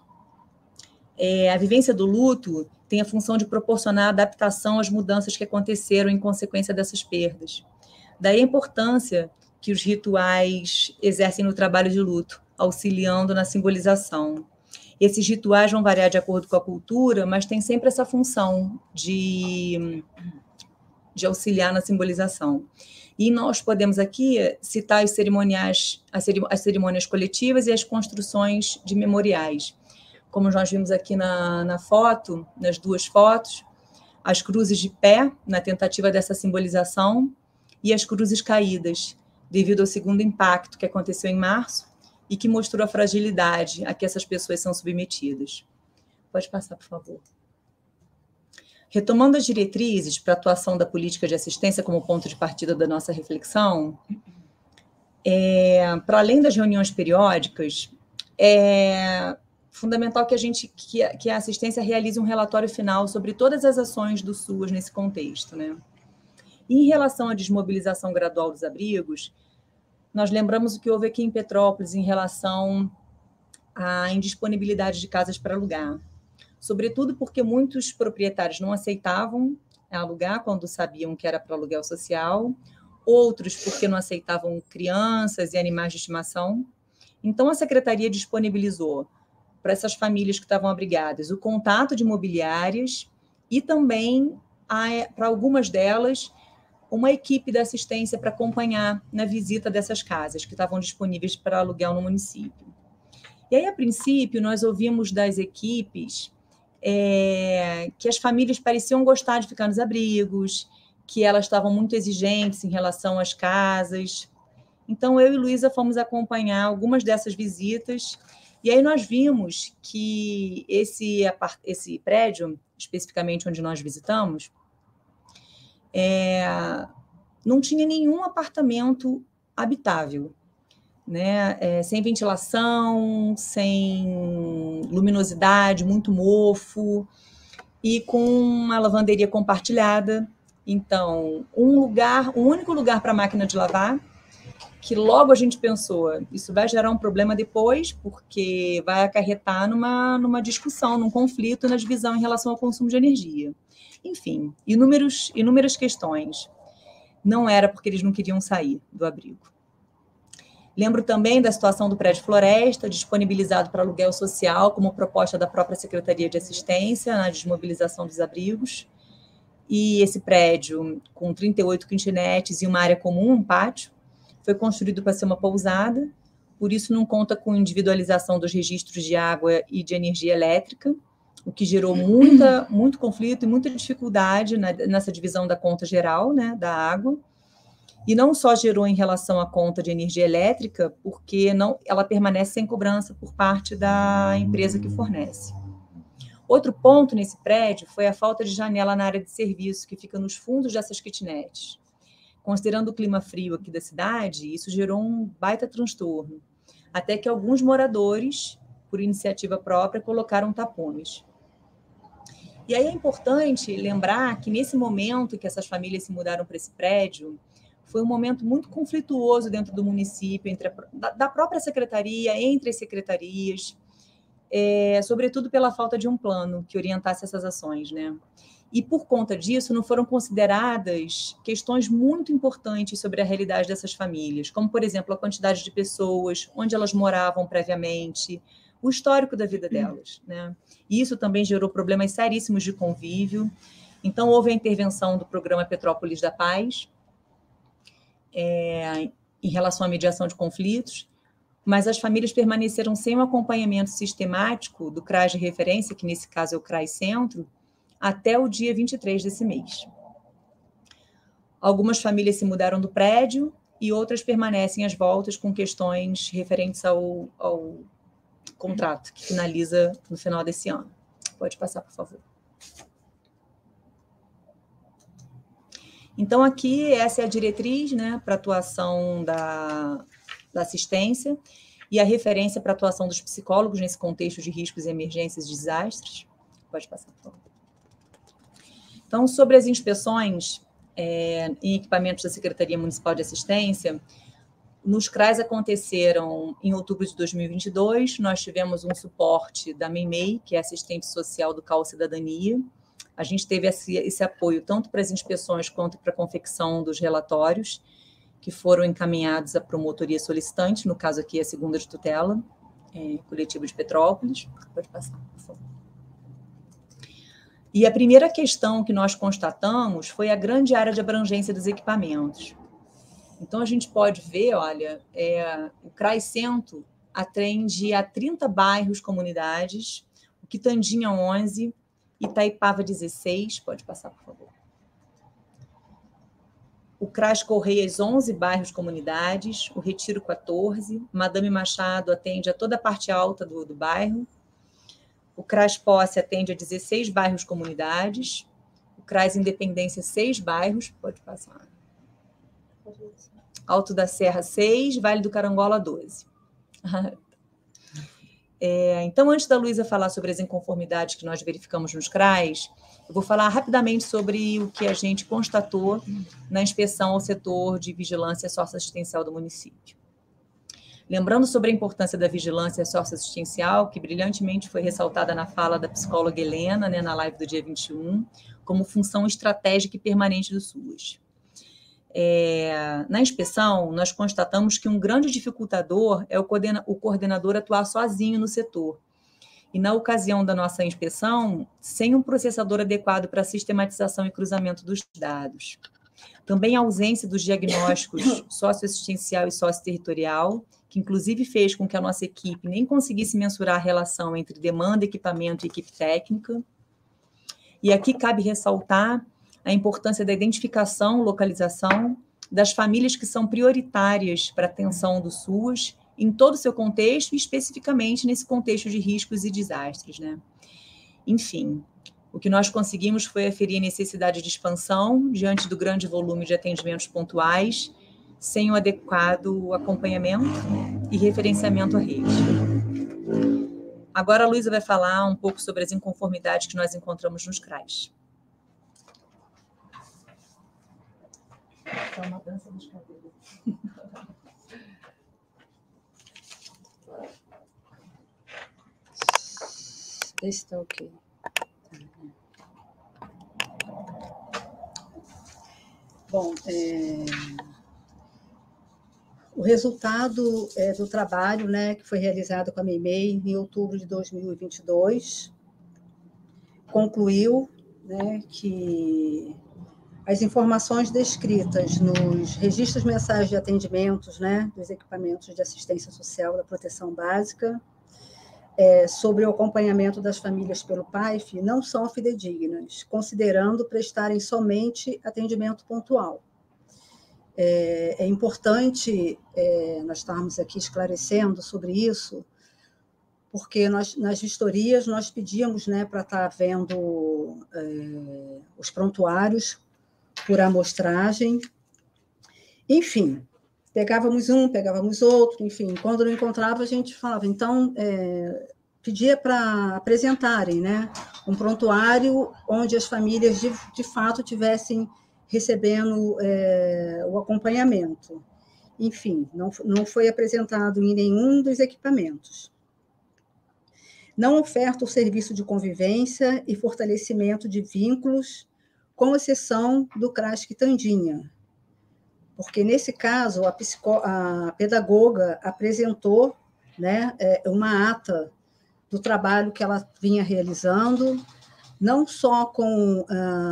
A vivência do luto tem a função de proporcionar adaptação às mudanças que aconteceram em consequência dessas perdas. Daí a importância que os rituais exercem no trabalho de luto, auxiliando na simbolização. Esses rituais vão variar de acordo com a cultura, mas tem sempre essa função de auxiliar na simbolização. E nós podemos aqui citar as cerimônias coletivas e as construções de memoriais. Como nós vimos aqui na foto, nas duas fotos, as cruzes de pé, na tentativa dessa simbolização, e as cruzes caídas, devido ao segundo impacto que aconteceu em março, e que mostrou a fragilidade a que essas pessoas são submetidas. Pode passar, por favor. Retomando as diretrizes para a atuação da política de assistência como ponto de partida da nossa reflexão, para além das reuniões periódicas, é fundamental que a assistência realize um relatório final sobre todas as ações do SUAS nesse contexto, né? E em relação à desmobilização gradual dos abrigos, nós lembramos o que houve aqui em Petrópolis em relação à indisponibilidade de casas para alugar. Sobretudo porque muitos proprietários não aceitavam alugar quando sabiam que era para aluguel social, outros porque não aceitavam crianças e animais de estimação. Então, a Secretaria disponibilizou para essas famílias que estavam abrigadas o contato de imobiliárias e também, para algumas delas, uma equipe da assistência para acompanhar na visita dessas casas que estavam disponíveis para aluguel no município. E aí, a princípio, nós ouvimos das equipes que as famílias pareciam gostar de ficar nos abrigos, que elas estavam muito exigentes em relação às casas. Então, eu e Luísa fomos acompanhar algumas dessas visitas, e aí nós vimos que esse prédio, especificamente onde nós visitamos, não tinha nenhum apartamento habitável, né? Sem ventilação, sem luminosidade, muito mofo, e com uma lavanderia compartilhada. Então, um único lugar para a máquina de lavar, que logo a gente pensou, isso vai gerar um problema depois, porque vai acarretar numa discussão, num conflito, na divisão em relação ao consumo de energia. Enfim, inúmeras questões. Não era porque eles não queriam sair do abrigo. Lembro também da situação do prédio Floresta, disponibilizado para aluguel social, como proposta da própria Secretaria de Assistência na desmobilização dos abrigos. E esse prédio, com 38 kitnetes e uma área comum, um pátio, foi construído para ser uma pousada, por isso não conta com individualização dos registros de água e de energia elétrica, o que gerou muito conflito e muita dificuldade nessa divisão da conta geral, né, da água. E não só gerou em relação à conta de energia elétrica, porque ela permanece sem cobrança por parte da empresa que fornece. Outro ponto nesse prédio foi a falta de janela na área de serviço, que fica nos fundos dessas kitnets. Considerando o clima frio aqui da cidade, isso gerou um baita transtorno, até que alguns moradores, por iniciativa própria, colocaram tapumes. E aí é importante lembrar que nesse momento que essas famílias se mudaram para esse prédio, foi um momento muito conflituoso dentro do município, da própria secretaria, entre as secretarias, sobretudo pela falta de um plano que orientasse essas ações, né? E, por conta disso, não foram consideradas questões muito importantes sobre a realidade dessas famílias, como, por exemplo, a quantidade de pessoas, onde elas moravam previamente, o histórico da vida delas, né? E isso também gerou problemas seríssimos de convívio. Então, houve a intervenção do programa Petrópolis da Paz, em relação à mediação de conflitos, mas as famílias permaneceram sem um acompanhamento sistemático do CRAS de referência, que nesse caso é o CRAS Centro, até o dia 23 desse mês. Algumas famílias se mudaram do prédio e outras permanecem às voltas com questões referentes ao contrato, que finaliza no final desse ano. Pode passar, por favor. Então, aqui, essa é a diretriz, né, para a atuação da assistência e a referência para a atuação dos psicólogos nesse contexto de riscos, emergências e desastres. Pode passar, por favor. Então, sobre as inspeções em equipamentos da Secretaria Municipal de Assistência, nos CRAS aconteceram em outubro de 2022, nós tivemos um suporte da MEIMEI, que é assistente social do CAU Cidadania. A gente teve esse apoio tanto para as inspeções quanto para a confecção dos relatórios, que foram encaminhados à promotoria solicitante, no caso aqui a segunda de tutela, coletiva de Petrópolis. Pode passar, por favor. E a primeira questão que nós constatamos foi a grande área de abrangência dos equipamentos. Então, a gente pode ver, olha, o CRAS Centro atende a 30 bairros, comunidades, o Quitandinha 11, Itaipava 16, pode passar, por favor. O CRAS Correias 11 bairros, comunidades, o Retiro 14, Madame Machado atende a toda a parte alta do bairro, o CRAS Posse atende a 16 bairros, comunidades, o CRAS Independência 6 bairros, pode passar. Alto da Serra 6, Vale do Carangola 12. Então, antes da Luísa falar sobre as inconformidades que nós verificamos nos CRAS, eu vou falar rapidamente sobre o que a gente constatou na inspeção ao setor de vigilância socioassistencial do município. Lembrando sobre a importância da vigilância socioassistencial, que brilhantemente foi ressaltada na fala da psicóloga Helena, né, na live do dia 21, como função estratégica e permanente do SUAS. Na inspeção, nós constatamos que um grande dificultador é o coordenador atuar sozinho no setor. E, na ocasião da nossa inspeção, sem um processador adequado para a sistematização e cruzamento dos dados. Também a ausência dos diagnósticos socioassistencial e socioterritorial, que inclusive fez com que a nossa equipe nem conseguisse mensurar a relação entre demanda, equipamento e equipe técnica. E aqui cabe ressaltar a importância da identificação, localização das famílias que são prioritárias para a atenção do SUAS em todo o seu contexto e especificamente nesse contexto de riscos e desastres, né? Enfim, o que nós conseguimos foi aferir a necessidade de expansão diante do grande volume de atendimentos pontuais, sem o adequado acompanhamento e referenciamento à rede. Agora a Luísa vai falar um pouco sobre as inconformidades que nós encontramos nos CRAS. É uma dança dos cabelos. Esse está ok. Bom, o resultado do trabalho, né, que foi realizado com a MEIMEI em outubro de 2022 concluiu, né, que as informações descritas nos registros mensais de atendimentos, né, dos equipamentos de assistência social da proteção básica, sobre o acompanhamento das famílias pelo PAIF não são fidedignas, considerando prestarem somente atendimento pontual. É importante nós estarmos aqui esclarecendo sobre isso, porque nas vistorias nós pedíamos, né, para estar vendo os prontuários por amostragem, enfim, pegávamos um, pegávamos outro, enfim, quando não encontrava a gente falava, então, pedia para apresentarem, né, um prontuário onde as famílias de fato tivessem recebendo o acompanhamento. Enfim, não foi apresentado em nenhum dos equipamentos. não oferta o serviço de convivência e fortalecimento de vínculos, com exceção do CRAS Quitandinha, porque, nesse caso, a pedagoga apresentou, né, uma ata do trabalho que ela vinha realizando, não só com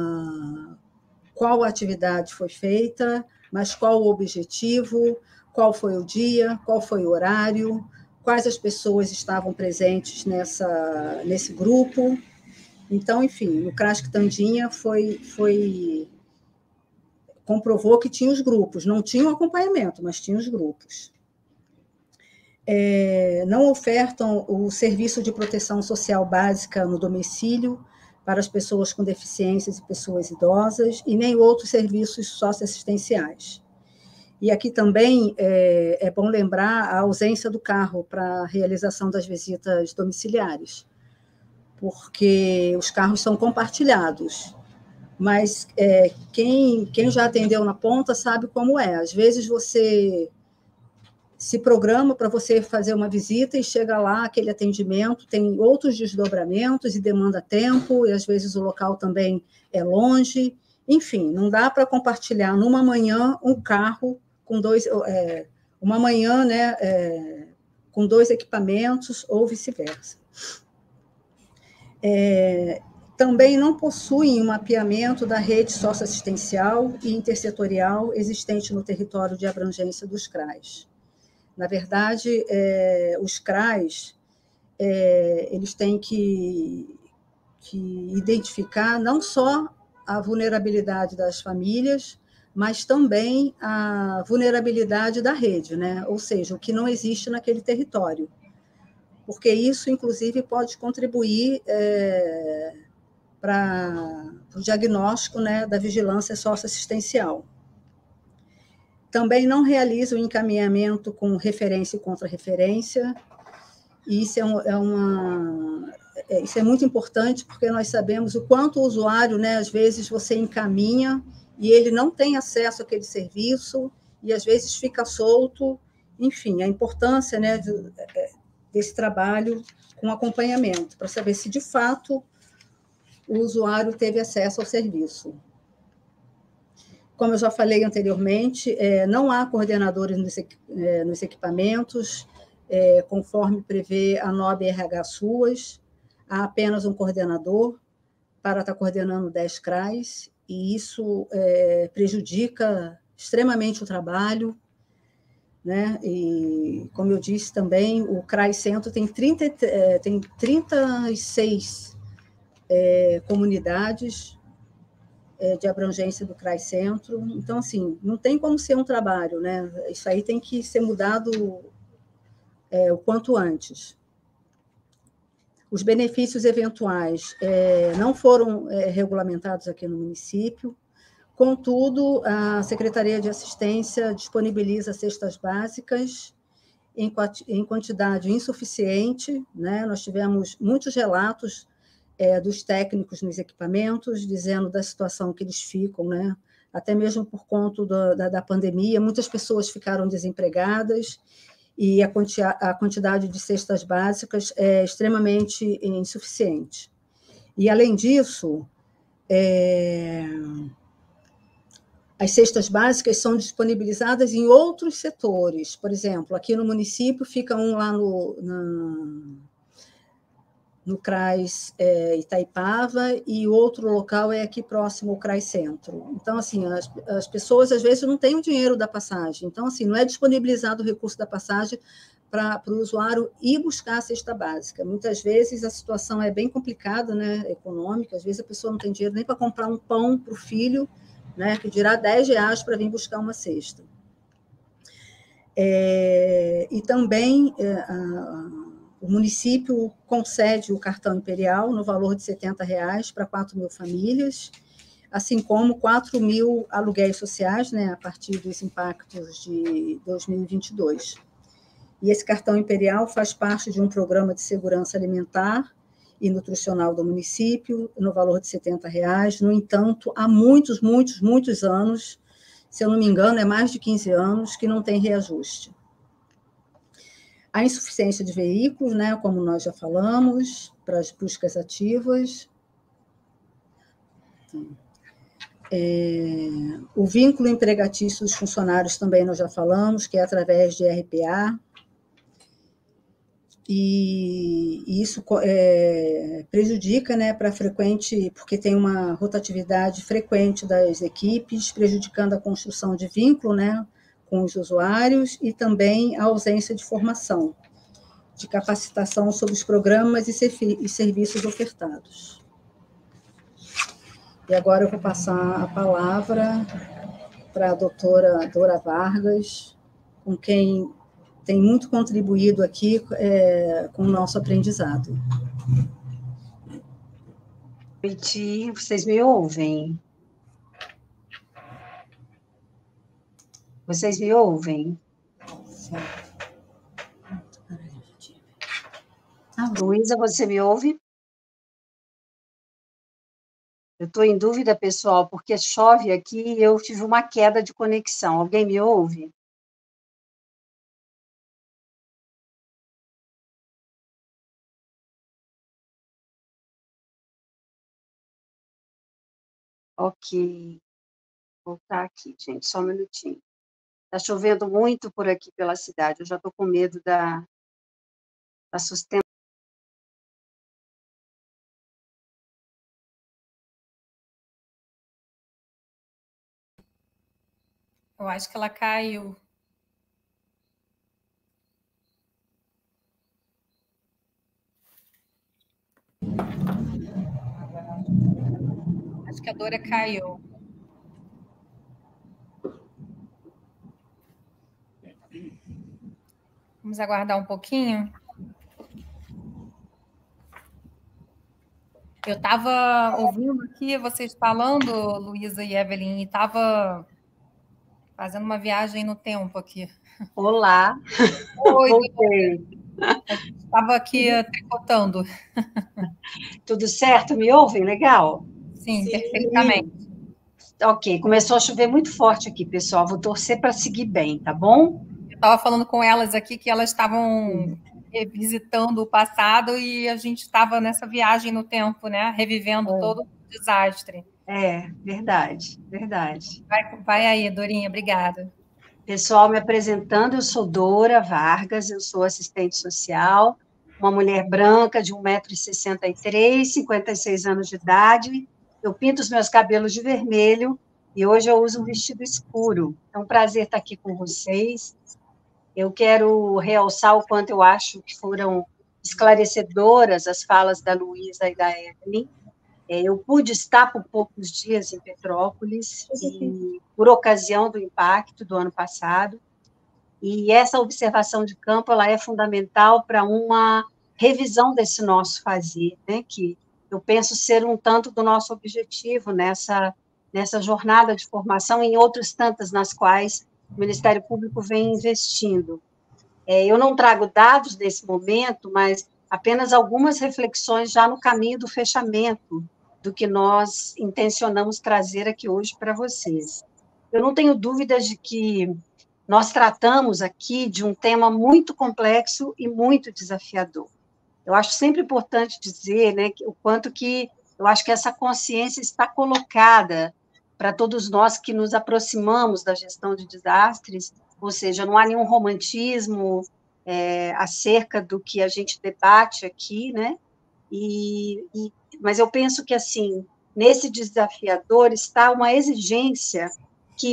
qual atividade foi feita, mas qual o objetivo, qual foi o dia, qual foi o horário, quais as pessoas estavam presentes nesse grupo. Então, enfim, no CRAS Quitandinha comprovou que tinha os grupos, não tinha o acompanhamento, mas tinha os grupos. Não ofertam o serviço de proteção social básica no domicílio para as pessoas com deficiências e pessoas idosas, e nem outros serviços socioassistenciais. E aqui também é bom lembrar a ausência do carro para a realização das visitas domiciliares, porque os carros são compartilhados, mas quem já atendeu na ponta sabe como é. Às vezes você se programa para você fazer uma visita e chega lá, aquele atendimento tem outros desdobramentos e demanda tempo, e às vezes o local também é longe. Enfim, não dá para compartilhar numa manhã um carro com uma manhã, né, com 2 equipamentos ou vice-versa. Também não possuem um mapeamento da rede socioassistencial e intersetorial existente no território de abrangência dos CRAs. Na verdade, os CRAs eles têm que identificar não só a vulnerabilidade das famílias, mas também a vulnerabilidade da rede, né? Ou seja, o que não existe naquele território. Porque isso, inclusive, pode contribuir para o diagnóstico, né, da vigilância socioassistencial. Também não realiza o encaminhamento com referência e contra-referência, e isso isso é muito importante, porque nós sabemos o quanto o usuário, né, às vezes você encaminha e ele não tem acesso àquele serviço, e às vezes fica solto. Enfim, a importância, né, desse trabalho com acompanhamento, para saber se, de fato, o usuário teve acesso ao serviço. Como eu já falei anteriormente, não há coordenadores nos equipamentos, conforme prevê a NOB-RH SUAS, há apenas um coordenador para estar coordenando 10 CRAs, e isso prejudica extremamente o trabalho, né? E, como eu disse também, o CRAI Centro tem 36 comunidades de abrangência do CRAI Centro. Então, assim, não tem como ser um trabalho, né? Isso aí tem que ser mudado o quanto antes. Os benefícios eventuais não foram regulamentados aqui no município. Contudo, a Secretaria de Assistência disponibiliza cestas básicas em quantidade insuficiente, né? Nós tivemos muitos relatos dos técnicos nos equipamentos, dizendo da situação que eles ficam, né? Até mesmo por conta da pandemia, muitas pessoas ficaram desempregadas, e a quantidade de cestas básicas é extremamente insuficiente. E, além disso, as cestas básicas são disponibilizadas em outros setores. Por exemplo, aqui no município fica um lá no CRAS Itaipava, e outro local é aqui próximo ao CRAS Centro. Então, assim, as pessoas, às vezes, não têm o dinheiro da passagem. Então, assim, não é disponibilizado o recurso da passagem para o usuário ir buscar a cesta básica. Muitas vezes a situação é bem complicada, né, econômica. Às vezes a pessoa não tem dinheiro nem para comprar um pão para o filho, né, que dirá R$10 para vir buscar uma cesta. E também o município concede o cartão imperial no valor de R$70 para 4.000 famílias, assim como 4.000 aluguéis sociais, né, a partir dos impactos de 2022. E esse cartão imperial faz parte de um programa de segurança alimentar e nutricional do município, no valor de R$70. No entanto, há muitos anos, se eu não me engano, é mais de 15 anos, que não tem reajuste. A insuficiência de veículos, né, como nós já falamos, para as buscas ativas. O vínculo empregatício dos funcionários também nós já falamos, que é através de RPA. E isso prejudica, né, para frequente, porque tem uma rotatividade frequente das equipes, prejudicando a construção de vínculo, né, com os usuários, e também a ausência de formação, de capacitação sobre os programas e serviços ofertados. E agora eu vou passar a palavra para a doutora Dora Vargas, com quem tem muito contribuído aqui com o nosso aprendizado. Noite, vocês me ouvem? Vocês me ouvem? Luísa, você me ouve? Eu estou em dúvida, pessoal, porque chove aqui e eu tive uma queda de conexão. Alguém me ouve? Ok. Vou voltar aqui, gente, só um minutinho. Está chovendo muito por aqui pela cidade, eu já estou com medo da sustentação. Eu acho que ela caiu. Acho que a Dora caiu. Vamos aguardar um pouquinho. Eu estava ouvindo aqui vocês falando, Luísa e Evelyn, e estava fazendo uma viagem no tempo aqui. Olá! Oi, voltei. Estava aqui tricotando. Tudo certo? Me ouvem? Legal? Sim, perfeitamente. Ok, começou a chover muito forte aqui, pessoal. Vou torcer para seguir bem, tá bom? Eu estava falando com elas aqui que elas estavam revisitando o passado e a gente estava nessa viagem no tempo, né? Revivendo todo o desastre. Verdade, verdade. Vai aí, Dorinha, obrigada. Pessoal, me apresentando, eu sou Dora Vargas, eu sou assistente social, uma mulher branca de 1,63 m, 56 anos de idade. Eu pinto os meus cabelos de vermelho e hoje eu uso um vestido escuro. É um prazer estar aqui com vocês. Eu quero realçar o quanto eu acho que foram esclarecedoras as falas da Luísa e da Evelyn. Eu pude estar por poucos dias em Petrópolis, por ocasião do impacto do ano passado, e essa observação de campo ela é fundamental para uma revisão desse nosso fazer, né, que eu penso ser um tanto do nosso objetivo nessa jornada de formação, em outras tantas nas quais o Ministério Público vem investindo. Eu não trago dados nesse momento, mas apenas algumas reflexões já no caminho do fechamento do que nós intencionamos trazer aqui hoje para vocês. Eu não tenho dúvidas de que nós tratamos aqui de um tema muito complexo e muito desafiador. Eu acho sempre importante dizer, né, o quanto que eu acho que essa consciência está colocada para todos nós que nos aproximamos da gestão de desastres, ou seja, não há nenhum romantismo acerca do que a gente debate aqui, né? Mas eu penso que, assim, nesse desafiador está uma exigência que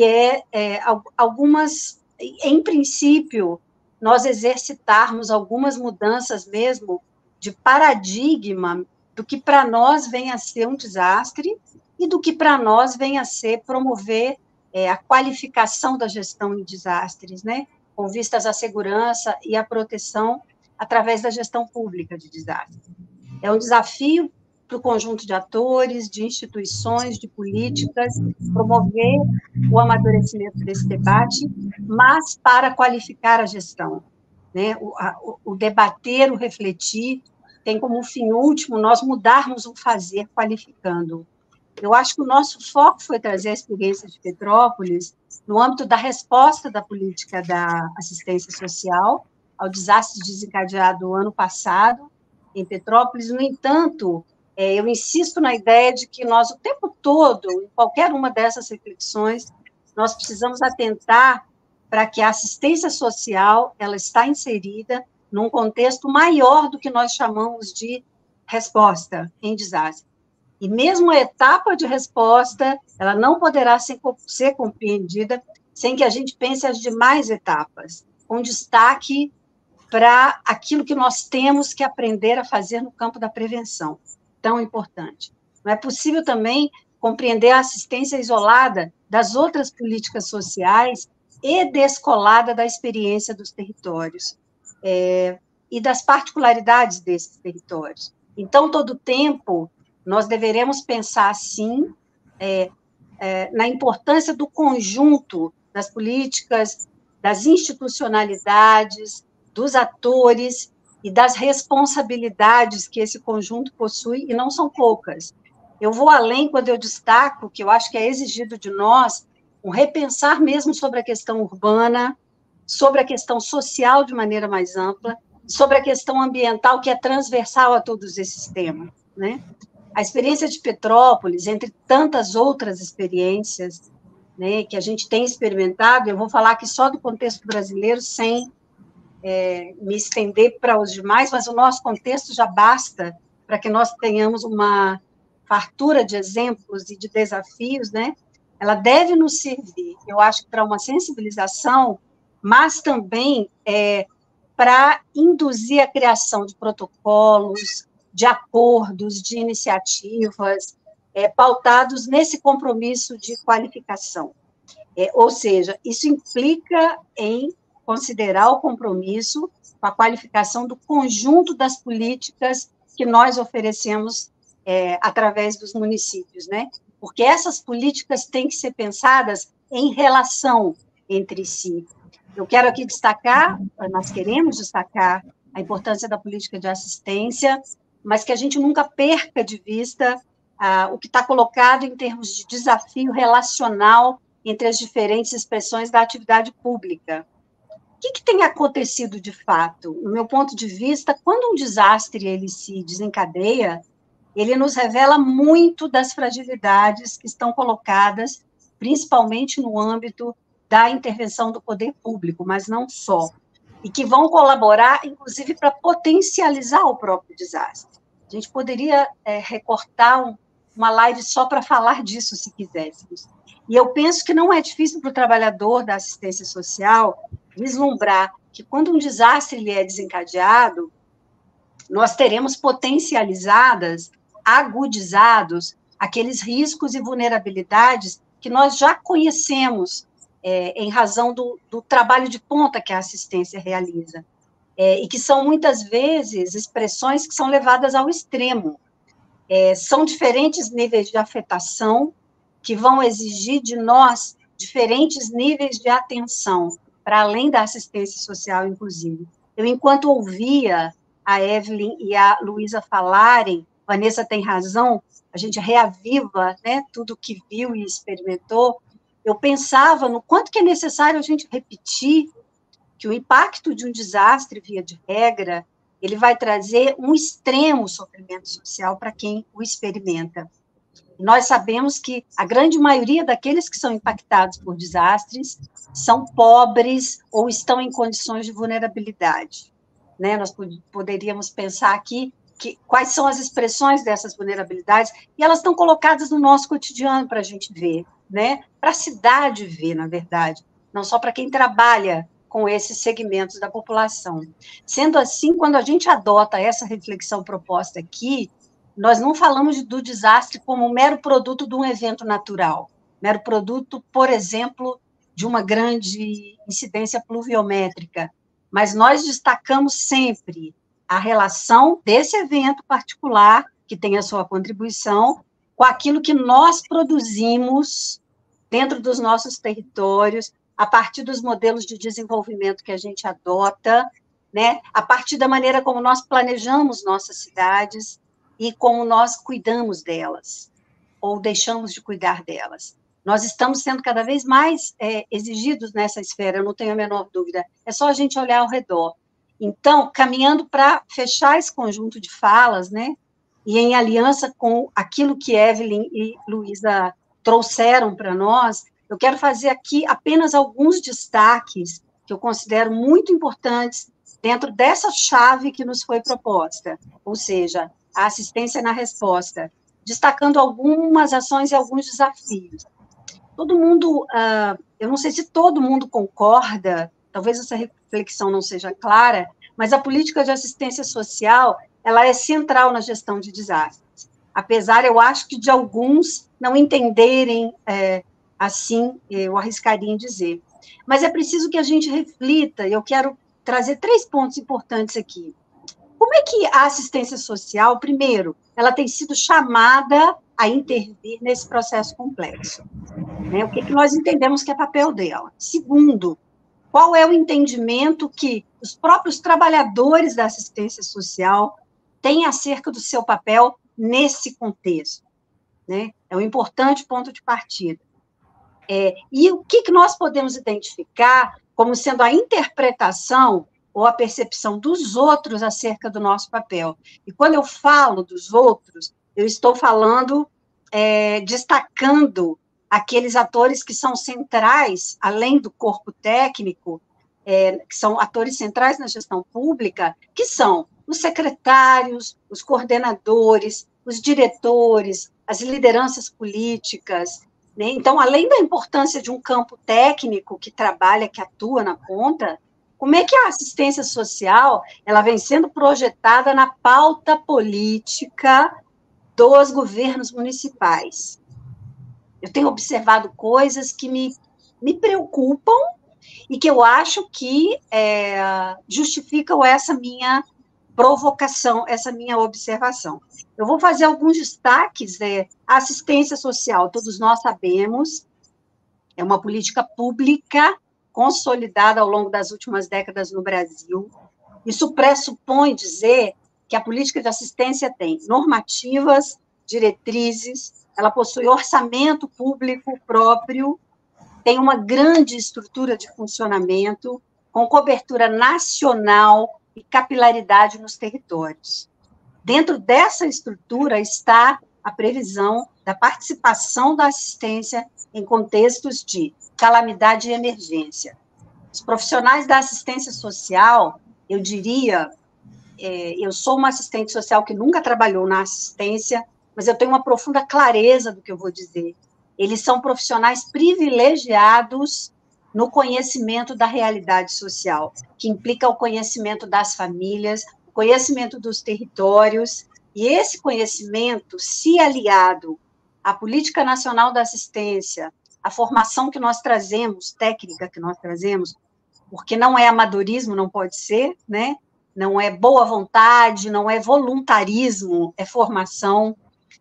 algumas, em princípio, nós exercitarmos algumas mudanças mesmo de paradigma do que para nós vem a ser um desastre e do que para nós vem a ser promover a qualificação da gestão em desastres, né? Com vistas à segurança e à proteção através da gestão pública de desastres. É um desafio para o conjunto de atores, de instituições, de políticas, promover o amadurecimento desse debate, mas para qualificar a gestão, né? O debater, o refletir, tem como fim último nós mudarmos o fazer qualificando. Eu acho que o nosso foco foi trazer a experiência de Petrópolis no âmbito da resposta da política da assistência social, ao desastre desencadeado ano passado em Petrópolis. No entanto, eu insisto na ideia de que nós, o tempo todo, em qualquer uma dessas reflexões, nós precisamos atentar para que a assistência social ela está inserida num contexto maior do que nós chamamos de resposta em desastre. E mesmo a etapa de resposta, ela não poderá ser compreendida sem que a gente pense as demais etapas, com destaque para aquilo que nós temos que aprender a fazer no campo da prevenção, tão importante. Não é possível também compreender a assistência isolada das outras políticas sociais e descolada da experiência dos territórios e das particularidades desses territórios. Então, todo tempo, nós deveremos pensar, sim, na importância do conjunto das políticas, das institucionalidades, dos atores e das responsabilidades que esse conjunto possui, e não são poucas. Eu vou além quando eu destaco que eu acho que é exigido de nós um repensar mesmo sobre a questão urbana, sobre a questão social de maneira mais ampla, sobre a questão ambiental, que é transversal a todos esses temas, né? A experiência de Petrópolis, entre tantas outras experiências, né, que a gente tem experimentado, eu vou falar aqui só do contexto brasileiro, sem me estender para os demais, mas o nosso contexto já basta para que nós tenhamos uma fartura de exemplos e de desafios, né? Ela deve nos servir, eu acho, para uma sensibilização, mas também para induzir a criação de protocolos, de acordos, de iniciativas, pautados nesse compromisso de qualificação. Ou seja, isso implica em considerar o compromisso com a qualificação do conjunto das políticas que nós oferecemos através dos municípios, né? Porque essas políticas têm que ser pensadas em relação entre si. Eu quero aqui destacar, nós queremos destacar a importância da política de assistência, mas que a gente nunca perca de vista o que está colocado em termos de desafio relacional entre as diferentes expressões da atividade pública. O que tem acontecido de fato? No meu ponto de vista, quando um desastre ele se desencadeia, ele nos revela muito das fragilidades que estão colocadas, principalmente no âmbito da intervenção do poder público, mas não só, e que vão colaborar, inclusive, para potencializar o próprio desastre. A gente poderia recortar uma live só para falar disso, se quiséssemos. E eu penso que não é difícil para o trabalhador da assistência social vislumbrar que, quando um desastre ele é desencadeado, nós teremos potencializadas, agudizados, aqueles riscos e vulnerabilidades que nós já conhecemos em razão do trabalho de ponta que a assistência realiza, e que são, muitas vezes, expressões que são levadas ao extremo. São diferentes níveis de afetação que vão exigir de nós diferentes níveis de atenção, para além da assistência social, inclusive. Eu, enquanto ouvia a Evelyn e a Luísa falarem, Vanessa tem razão, a gente reaviva, né, tudo que viu e experimentou, eu pensava no quanto que é necessário a gente repetir que o impacto de um desastre, via de regra, ele vai trazer um extremo sofrimento social para quem o experimenta. Nós sabemos que a grande maioria daqueles que são impactados por desastres são pobres ou estão em condições de vulnerabilidade, né? Nós poderíamos pensar aqui quais são as expressões dessas vulnerabilidades, e elas estão colocadas no nosso cotidiano para a gente ver, né? Para a cidade ver, na verdade, não só para quem trabalha com esses segmentos da população. Sendo assim, quando a gente adota essa reflexão proposta aqui, nós não falamos do desastre como um mero produto de um evento natural, mero produto, por exemplo, de uma grande incidência pluviométrica, mas nós destacamos sempre a relação desse evento particular, que tem a sua contribuição, com aquilo que nós produzimos dentro dos nossos territórios, a partir dos modelos de desenvolvimento que a gente adota, né, a partir da maneira como nós planejamos nossas cidades, e como nós cuidamos delas, ou deixamos de cuidar delas. Nós estamos sendo cada vez mais exigidos nessa esfera, eu não tenho a menor dúvida. É só a gente olhar ao redor. Então, caminhando para fechar esse conjunto de falas, né, e em aliança com aquilo que Evelyn e Luísa trouxeram para nós, eu quero fazer aqui apenas alguns destaques que eu considero muito importantes dentro dessa chave que nos foi proposta, ou seja, a assistência na resposta, destacando algumas ações e alguns desafios. Todo mundo, eu não sei se todo mundo concorda, talvez essa reflexão não seja clara, mas a política de assistência social, ela é central na gestão de desastres. Apesar, eu acho que de alguns não entenderem assim, eu arriscaria em dizer. Mas é preciso que a gente reflita, e eu quero trazer 3 pontos importantes aqui. Como é que a assistência social, primeiro, ela tem sido chamada a intervir nesse processo complexo? Né? O que nós entendemos que é papel dela? Segundo, qual é o entendimento que os próprios trabalhadores da assistência social têm acerca do seu papel nesse contexto? Né? É um importante ponto de partida. E o que nós podemos identificar como sendo a interpretação ou a percepção dos outros acerca do nosso papel? E quando eu falo dos outros, eu estou falando, destacando aqueles atores que são centrais, além do corpo técnico, que são atores centrais na gestão pública, que são os secretários, os coordenadores, os diretores, as lideranças políticas, né? Então, além da importância de um campo técnico que trabalha, que atua na ponta, como é que a assistência social ela vem sendo projetada na pauta política dos governos municipais? Eu tenho observado coisas que me preocupam e que eu acho que justificam essa minha provocação, essa minha observação. Eu vou fazer alguns destaques. A assistência social, todos nós sabemos, é uma política pública consolidada ao longo das últimas décadas no Brasil. Isso pressupõe dizer que a política de assistência tem normativas, diretrizes, ela possui orçamento público próprio, tem uma grande estrutura de funcionamento, com cobertura nacional e capilaridade nos territórios. Dentro dessa estrutura está a previsão da participação da assistência em contextos de calamidade e emergência. Os profissionais da assistência social, eu diria, eu sou uma assistente social que nunca trabalhou na assistência, mas eu tenho uma profunda clareza do que eu vou dizer. Eles são profissionais privilegiados no conhecimento da realidade social, que implica o conhecimento das famílias, o conhecimento dos territórios, e esse conhecimento, se aliado à política nacional da assistência, à formação que nós trazemos, técnica que nós trazemos, porque não é amadorismo, não pode ser, né? Não é boa vontade, não é voluntarismo, é formação,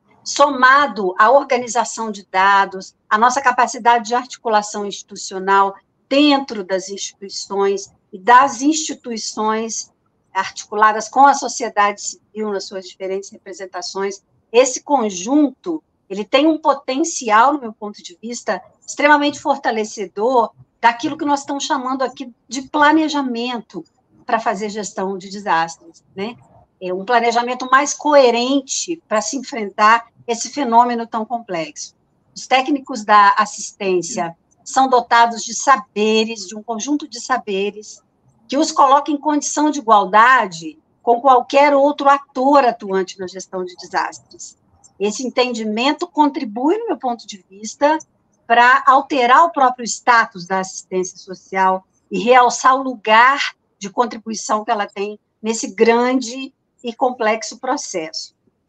somado à organização de dados, à nossa capacidade de articulação institucional dentro das instituições e das instituições articuladas com a sociedade civil nas suas diferentes representações, esse conjunto, ele tem um potencial, no meu ponto de vista, extremamente fortalecedor daquilo que nós estamos chamando aqui de planejamento para fazer gestão de desastres, né? É um planejamento mais coerente para se enfrentar esse fenômeno tão complexo. Os técnicos da assistência são dotados de saberes, de um conjunto de saberes, que os coloca em condição de igualdade com qualquer outro ator atuante na gestão de desastres. Esse entendimento contribui, no meu ponto de vista, para alterar o próprio status da assistência social e realçar o lugar de contribuição que ela tem nesse grande e complexo processo.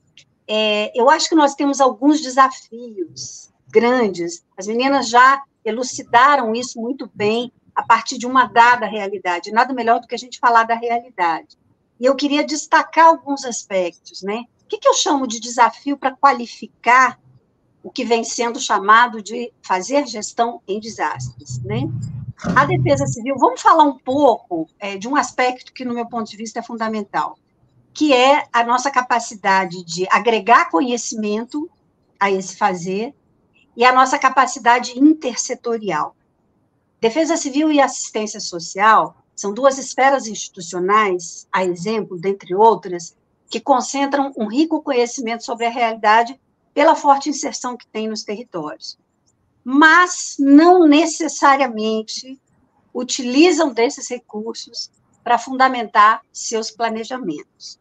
Eu acho que nós temos alguns desafios grandes, as meninas já elucidaram isso muito bem a partir de uma dada realidade, nada melhor do que a gente falar da realidade. E eu queria destacar alguns aspectos, né? O que eu chamo de desafio para qualificar o que vem sendo chamado de fazer gestão em desastres, né? A defesa civil, vamos falar um pouco de um aspecto que, no meu ponto de vista, é fundamental, que é a nossa capacidade de agregar conhecimento a esse fazer e a nossa capacidade intersetorial. Defesa civil e assistência social, São duas esferas institucionais, a exemplo, dentre outras, que concentram um rico conhecimento sobre a realidade pela forte inserção que tem nos territórios. Mas não necessariamente utilizam desses recursos para fundamentar seus planejamentos.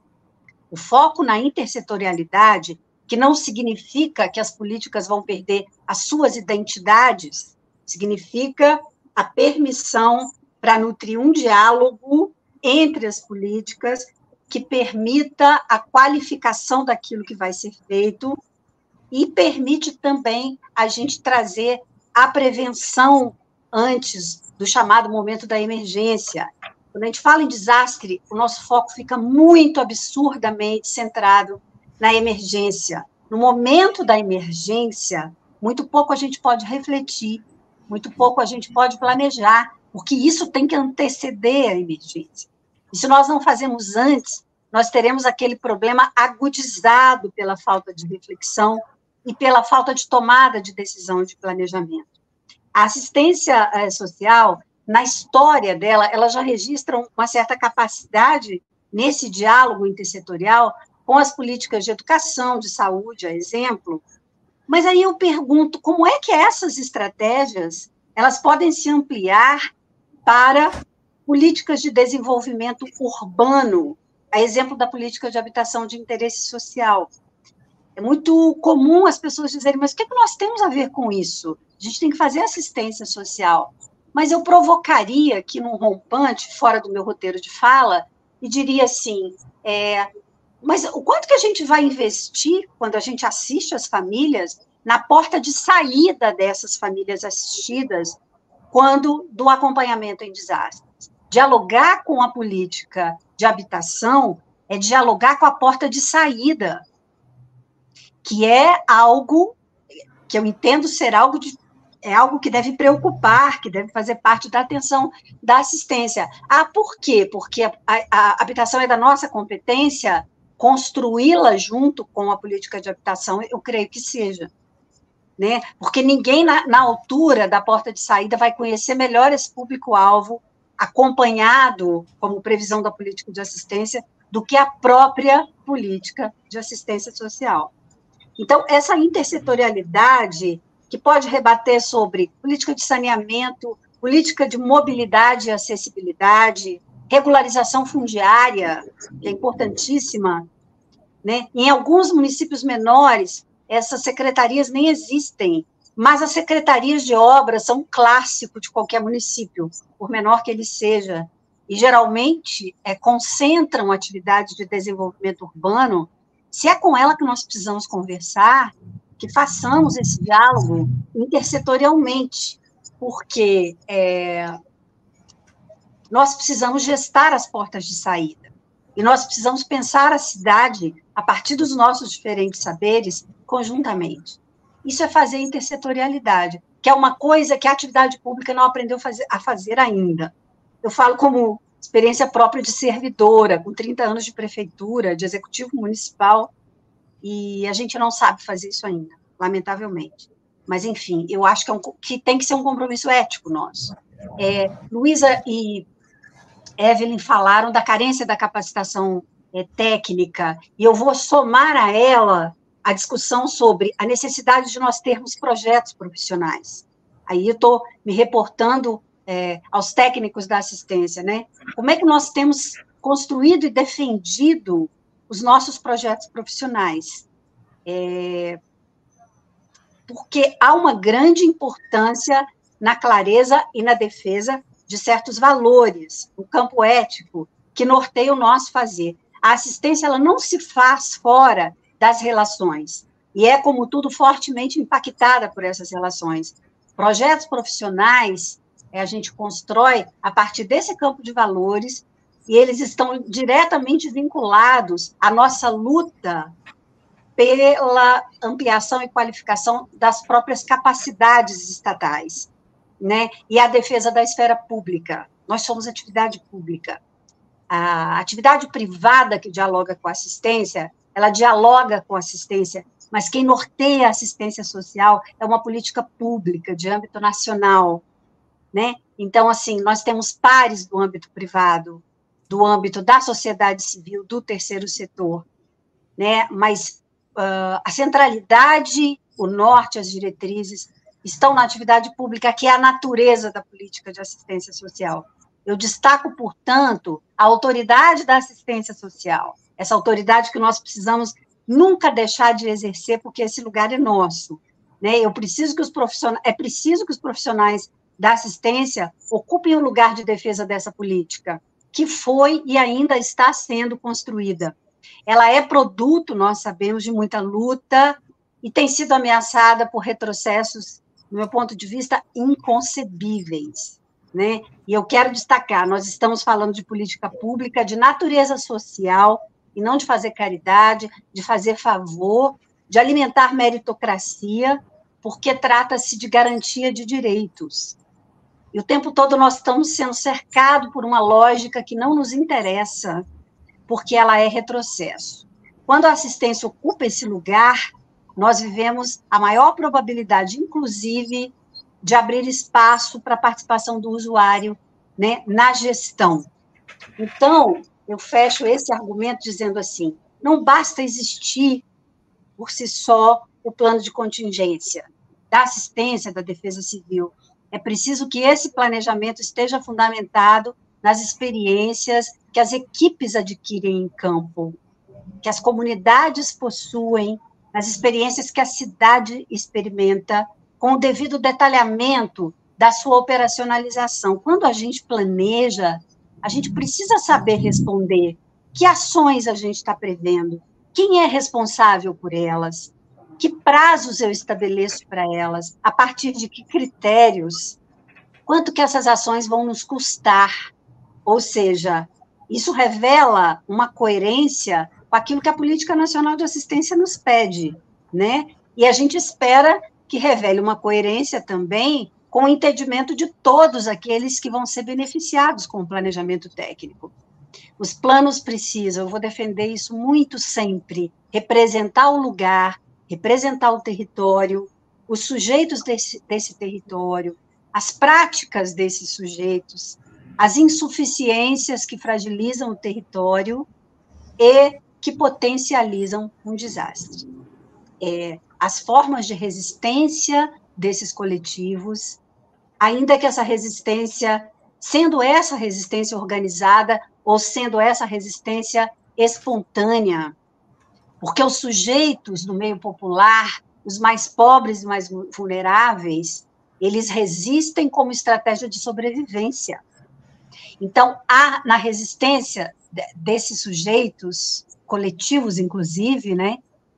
O foco na intersetorialidade, que não significa que as políticas vão perder as suas identidades, significa a permissão para nutrir um diálogo entre as políticas que permita a qualificação daquilo que vai ser feito e permite também a gente trazer a prevenção antes do chamado momento da emergência. Quando a gente fala em desastre, o nosso foco fica muito absurdamente centrado na emergência. No momento da emergência, muito pouco a gente pode refletir, muito pouco a gente pode planejar, porque isso tem que anteceder a emergência. E se nós não fazemos antes, nós teremos aquele problema agudizado pela falta de reflexão e pela falta de tomada de decisão e de planejamento. A assistência social, na história dela, ela já registra uma certa capacidade nesse diálogo intersetorial com as políticas de educação, de saúde, a exemplo. Mas aí eu pergunto, como é que essas estratégias elas podem se ampliar para políticas de desenvolvimento urbano, a exemplo da política de habitação de interesse social? É muito comum as pessoas dizerem, mas o que nós temos a ver com isso? A gente tem que fazer assistência social. Mas eu provocaria aqui num rompante, fora do meu roteiro de fala, e diria assim, mas o quanto que a gente vai investir, quando a gente assiste as famílias, na porta de saída dessas famílias assistidas, quando do acompanhamento em desastres? Dialogar com a política de habitação é dialogar com a porta de saída, que é algo que eu entendo ser algo que deve preocupar, que deve fazer parte da atenção da assistência. Por quê? Porque a habitação é da nossa competência, construí-la junto com a política de habitação, eu creio que seja. Né? Porque ninguém na altura da porta de saída vai conhecer melhor esse público-alvo, acompanhado, como previsão da política de assistência, do que a própria política de assistência social. Então, essa intersetorialidade, que pode rebater sobre política de saneamento, política de mobilidade e acessibilidade, regularização fundiária, que é importantíssima, né? Em alguns municípios menores, essas secretarias nem existem, mas as secretarias de obras são um clássico de qualquer município, por menor que ele seja, e geralmente concentram atividades de desenvolvimento urbano. Se é com ela que nós precisamos conversar, que façamos esse diálogo intersetorialmente, porque nós precisamos gestar as portas de saída, e nós precisamos pensar a cidade a partir dos nossos diferentes saberes conjuntamente. Isso é fazer intersetorialidade, que é uma coisa que a atividade pública não aprendeu a fazer ainda. Eu falo como experiência própria de servidora, com 30 anos de prefeitura, de executivo municipal, e a gente não sabe fazer isso ainda, lamentavelmente. Mas, enfim, eu acho que tem que ser um compromisso ético nosso. Luísa e Evelyn falaram da carência da capacitação técnica, e eu vou somar a ela a discussão sobre a necessidade de nós termos projetos profissionais. Aí eu estou me reportando aos técnicos da assistência, né? Como é que nós temos construído e defendido os nossos projetos profissionais? Porque há uma grande importância na clareza e na defesa de certos valores, no campo ético, que norteia o nosso fazer. A assistência ela não se faz fora das relações, e é, como tudo, fortemente impactada por essas relações. Projetos profissionais, a gente constrói a partir desse campo de valores, e eles estão diretamente vinculados à nossa luta pela ampliação e qualificação das próprias capacidades estatais, né? E a defesa da esfera pública. Nós somos atividade pública. A atividade privada que dialoga com a assistência, ela dialoga com a assistência, mas quem norteia a assistência social é uma política pública de âmbito nacional. né? Então, assim, nós temos pares do âmbito privado, do âmbito da sociedade civil, do terceiro setor, né? Mas a centralidade, o norte, as diretrizes, estão na atividade pública, que é a natureza da política de assistência social. Eu destaco, portanto, a autoridade da assistência social, essa autoridade que nós precisamos nunca deixar de exercer, porque esse lugar é nosso, né? É preciso que os profissionais da assistência ocupem o lugar de defesa dessa política, que foi e ainda está sendo construída. Ela é produto, nós sabemos, de muita luta e tem sido ameaçada por retrocessos, do meu ponto de vista, inconcebíveis, né? E eu quero destacar, nós estamos falando de política pública de natureza social, e não de fazer caridade, de fazer favor, de alimentar meritocracia, porque trata-se de garantia de direitos. E o tempo todo nós estamos sendo cercados por uma lógica que não nos interessa, porque ela é retrocesso. Quando a assistência ocupa esse lugar, nós vivemos a maior probabilidade, inclusive, de abrir espaço para a participação do usuário, né, na gestão. Então, eu fecho esse argumento dizendo assim, não basta existir por si só o plano de contingência da assistência, da defesa civil. É preciso que esse planejamento esteja fundamentado nas experiências que as equipes adquirem em campo, que as comunidades possuem, nas experiências que a cidade experimenta, com o devido detalhamento da sua operacionalização. Quando a gente planeja, a gente precisa saber responder que ações a gente está prevendo, quem é responsável por elas, que prazos eu estabeleço para elas, a partir de que critérios, quanto que essas ações vão nos custar. Ou seja, isso revela uma coerência com aquilo que a Política Nacional de Assistência nos pede, né? E a gente espera que revele uma coerência também com o entendimento de todos aqueles que vão ser beneficiados com o planejamento técnico. Os planos precisam, eu vou defender isso muito sempre, representar o lugar, representar o território, os sujeitos desse território, as práticas desses sujeitos, as insuficiências que fragilizam o território e que potencializam um desastre. As formas de resistência desses coletivos, ainda que essa resistência, sendo essa resistência organizada ou sendo essa resistência espontânea, porque os sujeitos do meio popular, os mais pobres e mais vulneráveis, eles resistem como estratégia de sobrevivência. Então, há na resistência desses sujeitos, coletivos inclusive, né,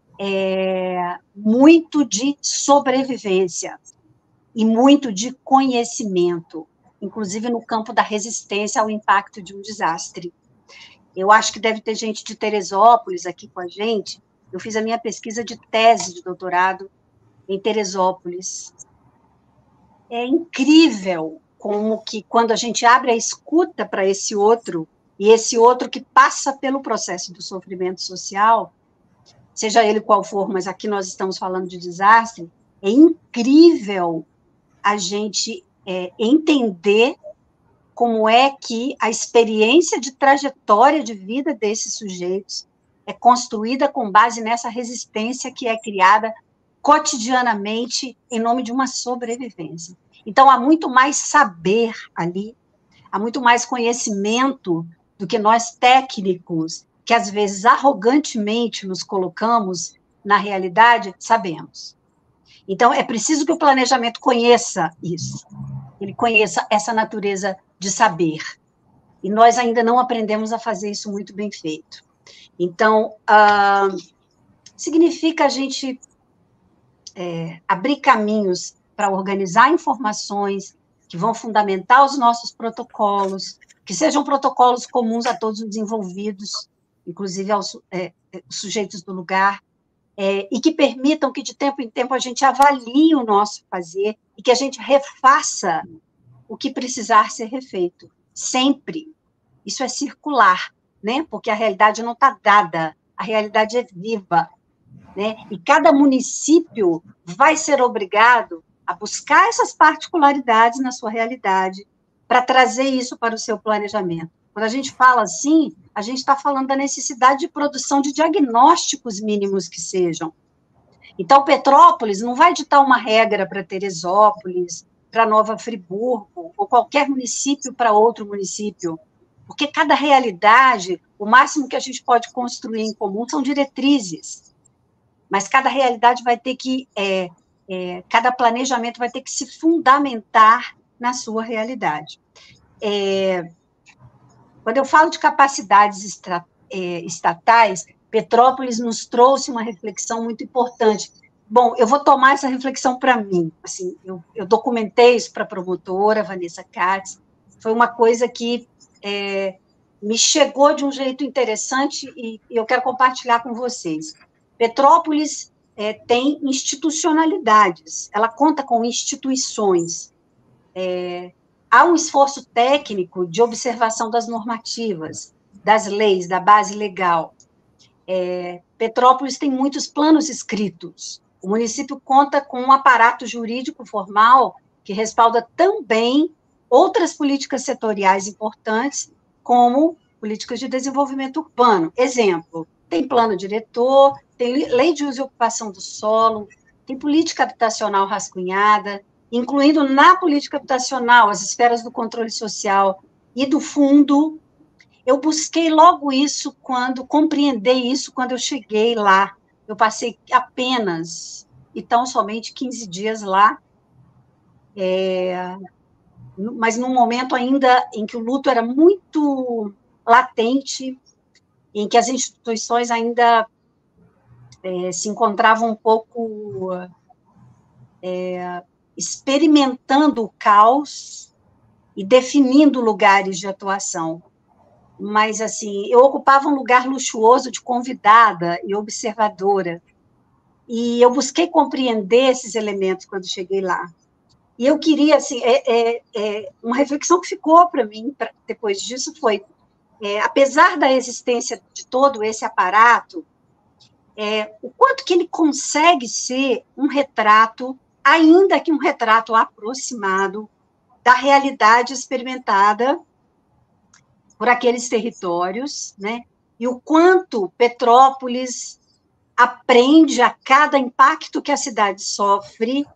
muito de sobrevivência e muito de conhecimento, inclusive no campo da resistência ao impacto de um desastre. Eu acho que deve ter gente de Teresópolis aqui com a gente. Eu fiz a minha pesquisa de tese de doutorado em Teresópolis. É incrível como que, quando a gente abre a escuta para esse outro, e esse outro que passa pelo processo do sofrimento social, seja ele qual for, mas aqui nós estamos falando de desastre, é incrível a gente entender como é que a experiência de trajetória de vida desses sujeitos é construída com base nessa resistência que é criada cotidianamente em nome de uma sobrevivência. Então, há muito mais saber ali, há muito mais conhecimento do que nós técnicos, que às vezes arrogantemente nos colocamos na realidade, sabemos. Então, é preciso que o planejamento conheça isso, ele conheça essa natureza de saber. E nós ainda não aprendemos a fazer isso muito bem feito. Então, significa a gente abrir caminhos para organizar informações que vão fundamentar os nossos protocolos, que sejam protocolos comuns a todos os envolvidos, inclusive aos sujeitos do lugar, e que permitam que, de tempo em tempo, a gente avalie o nosso fazer e que a gente refaça o que precisar ser refeito, sempre. Isso é circular, né? Porque a realidade não está dada, a realidade é viva, né? E cada município vai ser obrigado a buscar essas particularidades na sua realidade, para trazer isso para o seu planejamento. Quando a gente fala assim, a gente está falando da necessidade de produção de diagnósticos mínimos que sejam. Então, Petrópolis não vai ditar uma regra para Teresópolis, para Nova Friburgo, ou qualquer município para outro município, porque cada realidade, o máximo que a gente pode construir em comum são diretrizes, mas cada realidade vai ter que, cada planejamento vai ter que se fundamentar na sua realidade. Quando eu falo de capacidades estatais, Petrópolis nos trouxe uma reflexão muito importante. Bom, eu vou tomar essa reflexão para mim. Assim, eu documentei isso para a promotora, Vanessa Katz. Foi uma coisa que me chegou de um jeito interessante e eu quero compartilhar com vocês. Petrópolis tem institucionalidades, ela conta com instituições. Há um esforço técnico de observação das normativas, das leis, da base legal. Petrópolis tem muitos planos escritos. O município conta com um aparato jurídico formal que respalda também outras políticas setoriais importantes, como políticas de desenvolvimento urbano. Exemplo, tem plano diretor, tem lei de uso e ocupação do solo, tem política habitacional rascunhada, incluindo na política habitacional as esferas do controle social e do fundo. Eu busquei logo isso, compreender isso quando eu cheguei lá. Eu passei apenas, e tão somente 15 dias lá, mas num momento ainda em que o luto era muito latente, em que as instituições ainda se encontravam um pouco experimentando o caos e definindo lugares de atuação. Mas, assim, eu ocupava um lugar luxuoso de convidada e observadora, e eu busquei compreender esses elementos quando cheguei lá. E eu queria, assim, uma reflexão que ficou para mim, depois disso, foi, apesar da existência de todo esse aparato, o quanto que ele consegue ser um retrato, ainda que um retrato aproximado, da realidade experimentada por aqueles territórios, né? E o quanto Petrópolis aprende a cada impacto que a cidade sofre,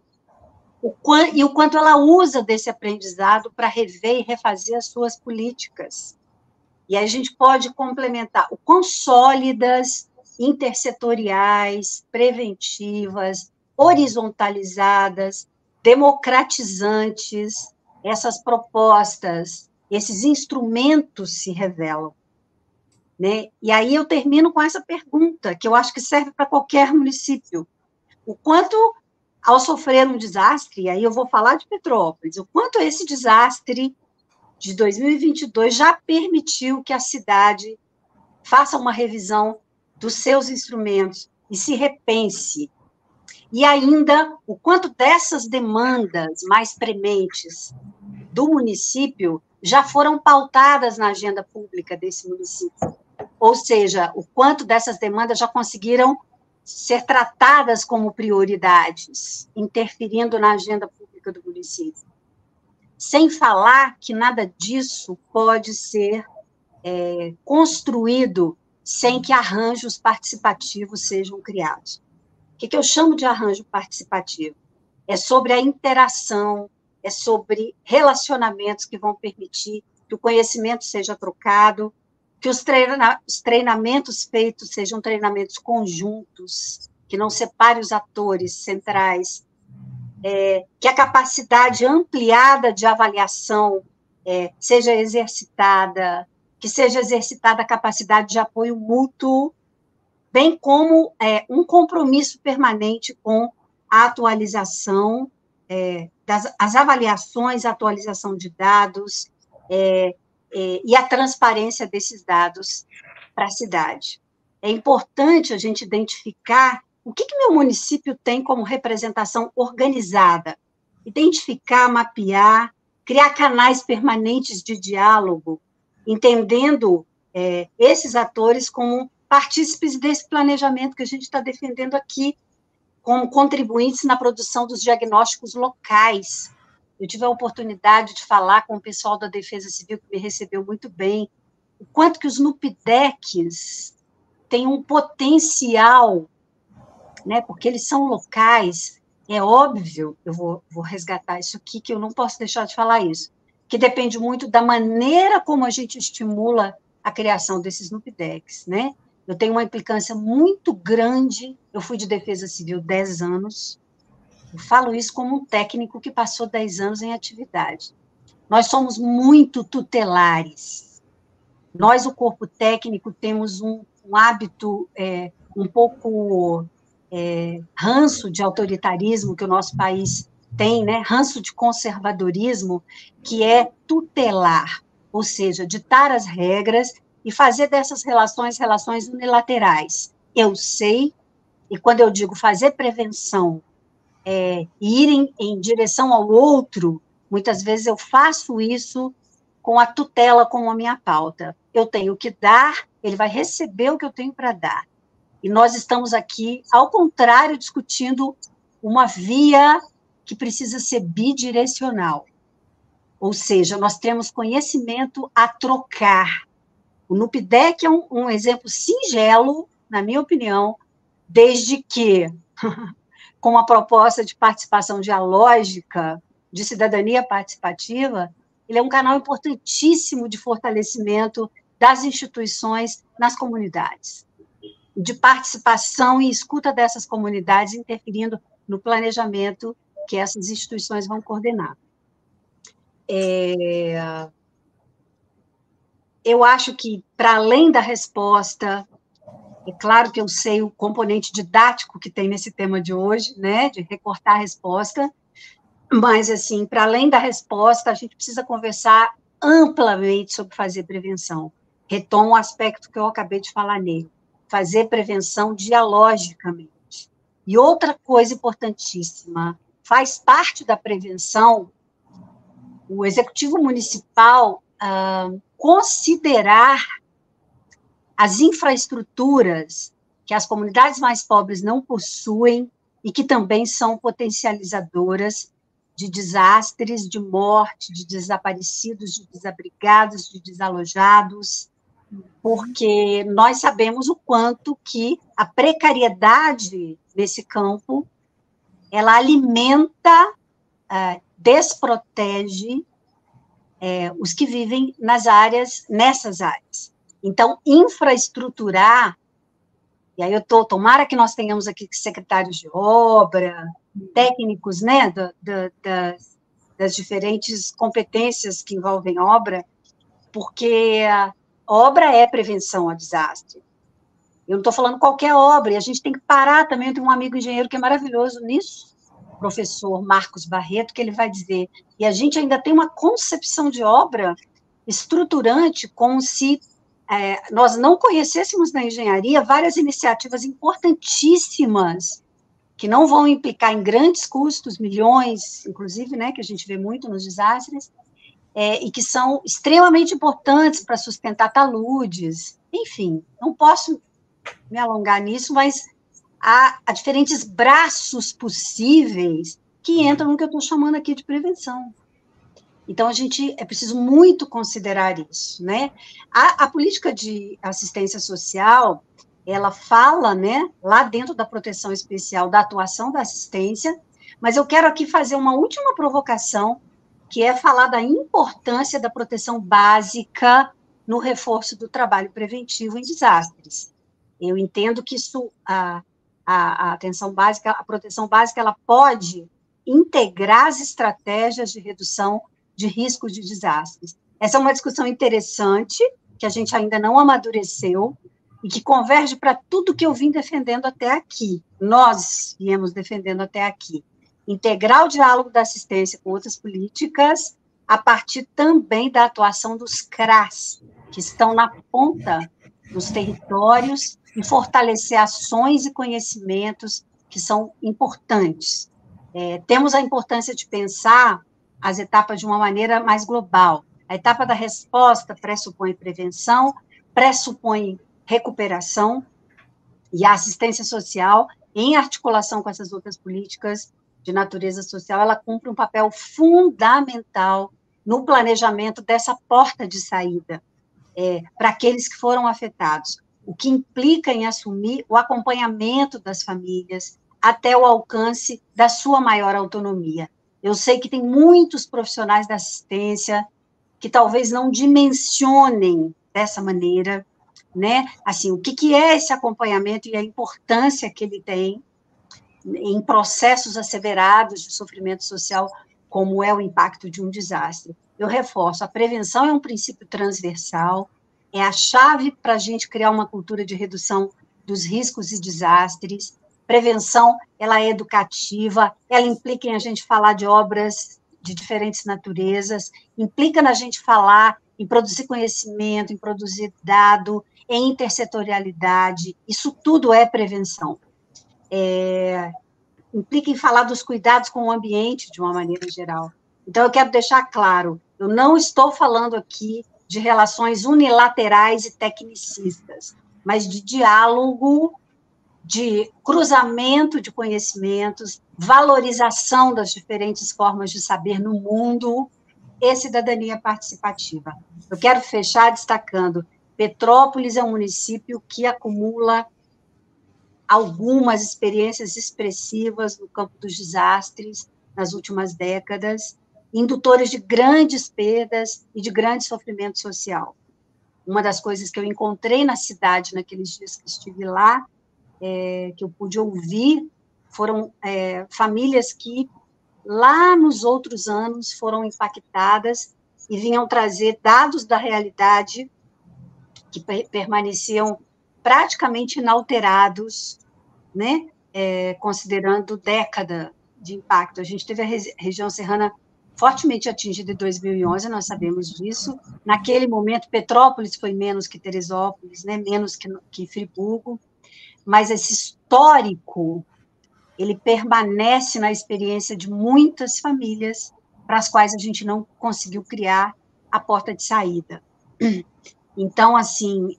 e o quanto ela usa desse aprendizado para rever e refazer as suas políticas. E aí a gente pode complementar o quão sólidas, intersetoriais, preventivas, horizontalizadas, democratizantes, essas propostas, esses instrumentos se revelam, né? E aí eu termino com essa pergunta, que eu acho que serve para qualquer município. O quanto, ao sofrer um desastre, e aí eu vou falar de Petrópolis, o quanto esse desastre de 2022 já permitiu que a cidade faça uma revisão dos seus instrumentos e se repense. E ainda, o quanto dessas demandas mais prementes do município já foram pautadas na agenda pública desse município. Ou seja, o quanto dessas demandas já conseguiram ser tratadas como prioridades, interferindo na agenda pública do município. Sem falar que nada disso pode ser construído sem que arranjos participativos sejam criados. O que eu chamo de arranjo participativo? É sobre a interação, é sobre relacionamentos que vão permitir que o conhecimento seja trocado, que os treinamentos feitos sejam treinamentos conjuntos, que não separe os atores centrais, que a capacidade ampliada de avaliação seja exercitada, que seja exercitada a capacidade de apoio mútuo, bem como um compromisso permanente com a atualização as avaliações, a atualização de dados e a transparência desses dados para a cidade. É importante a gente identificar o que meu município tem como representação organizada, identificar, mapear, criar canais permanentes de diálogo, entendendo esses atores como partícipes desse planejamento que a gente está defendendo aqui. como contribuintes na produção dos diagnósticos locais. Eu tive a oportunidade de falar com o pessoal da Defesa Civil, que me recebeu muito bem, o quanto que os NUPDECs têm um potencial, né, porque eles são locais. É óbvio, eu vou resgatar isso aqui, que eu não posso deixar de falar isso, que depende muito da maneira como a gente estimula a criação desses NUPDECs, né? Eu tenho uma implicância muito grande, eu fui de Defesa Civil 10 anos, eu falo isso como um técnico que passou 10 anos em atividade. Nós somos muito tutelares. Nós, o corpo técnico, temos um hábito um pouco ranço de autoritarismo que o nosso país tem, né? Ranço de conservadorismo, que é tutelar, ou seja, ditar as regras e fazer dessas relações unilaterais. Eu sei, e quando eu digo fazer prevenção, ir em direção ao outro, muitas vezes eu faço isso com a tutela como a minha pauta. Eu tenho que dar, ele vai receber o que eu tenho para dar. E nós estamos aqui, ao contrário, discutindo uma via que precisa ser bidirecional. Ou seja, nós temos conhecimento a trocar. O NUPDEC é um exemplo singelo, na minha opinião, desde que, com a proposta de participação dialógica, de cidadania participativa, ele é um canal importantíssimo de fortalecimento das instituições nas comunidades, de participação e escuta dessas comunidades, interferindo no planejamento que essas instituições vão coordenar. Eu acho que, para além da resposta, é claro que eu sei o componente didático que tem nesse tema de hoje, né, de recortar a resposta, mas, assim, para além da resposta, a gente precisa conversar amplamente sobre fazer prevenção. Retomo o aspecto que eu acabei de falar nele, fazer prevenção dialogicamente. E outra coisa importantíssima, faz parte da prevenção o Executivo Municipal considerar as infraestruturas que as comunidades mais pobres não possuem e que também são potencializadoras de desastres, de morte, de desaparecidos, de desabrigados, de desalojados, porque nós sabemos o quanto que a precariedade nesse campo, ela alimenta, desprotege os que vivem nessas áreas. Então, infraestruturar, e aí tomara que nós tenhamos aqui secretários de obra, técnicos, né, das diferentes competências que envolvem obra, porque a obra é prevenção a desastre. Eu não estou falando qualquer obra, e a gente tem que parar também. Eu tenho um amigo engenheiro que é maravilhoso nisso, o professor Marcos Barreto, que ele vai dizer, e a gente ainda tem uma concepção de obra estruturante, como se nós não conhecêssemos na engenharia várias iniciativas importantíssimas, que não vão implicar em grandes custos, milhões, inclusive, né, que a gente vê muito nos desastres, e que são extremamente importantes para sustentar taludes. Enfim, não posso me alongar nisso, mas há diferentes braços possíveis que entram no que eu estou chamando aqui de prevenção. Então, é preciso muito considerar isso, né? A política de assistência social, ela fala, né, lá dentro da proteção especial, da atuação da assistência, mas eu quero aqui fazer uma última provocação, que é falar da importância da proteção básica no reforço do trabalho preventivo em desastres. Eu entendo que isso, a atenção básica, a proteção básica, ela pode integrar as estratégias de redução de riscos de desastres. Essa é uma discussão interessante, que a gente ainda não amadureceu, e que converge para tudo que eu vim defendendo até aqui. Nós viemos defendendo até aqui. Integrar o diálogo da assistência com outras políticas, a partir também da atuação dos CRAS, que estão na ponta dos territórios, e fortalecer ações e conhecimentos que são importantes. Temos a importância de pensar as etapas de uma maneira mais global. A etapa da resposta pressupõe prevenção, pressupõe recuperação, e a assistência social, em articulação com essas outras políticas de natureza social, ela cumpre um papel fundamental no planejamento dessa porta de saída para aqueles que foram afetados, o que implica em assumir o acompanhamento das famílias até o alcance da sua maior autonomia. Eu sei que tem muitos profissionais da assistência que talvez não dimensionem dessa maneira, né? Assim, o que é esse acompanhamento e a importância que ele tem em processos asseverados de sofrimento social, como é o impacto de um desastre. Eu reforço, a prevenção é um princípio transversal, é a chave para a gente criar uma cultura de redução dos riscos e desastres. Prevenção, ela é educativa, ela implica em a gente falar de obras de diferentes naturezas, implica na gente falar em produzir conhecimento, em produzir dado, em intersetorialidade, isso tudo é prevenção. Implica em falar dos cuidados com o ambiente de uma maneira geral. Então, eu quero deixar claro, eu não estou falando aqui de relações unilaterais e tecnicistas, mas de diálogo, de cruzamento de conhecimentos, valorização das diferentes formas de saber no mundo e cidadania participativa. Eu quero fechar destacando, Petrópolis é um município que acumula algumas experiências expressivas no campo dos desastres nas últimas décadas, indutores de grandes perdas e de grande sofrimento social. Uma das coisas que eu encontrei na cidade naqueles dias que estive lá, que eu pude ouvir, foram famílias que, lá nos outros anos, foram impactadas e vinham trazer dados da realidade que permaneciam praticamente inalterados, né? Considerando década de impacto. A gente teve a região serrana fortemente atingida em 2011, nós sabemos disso. Naquele momento, Petrópolis foi menos que Teresópolis, né? Menos que Friburgo, mas esse histórico, ele permanece na experiência de muitas famílias para as quais a gente não conseguiu criar a porta de saída. Então, assim,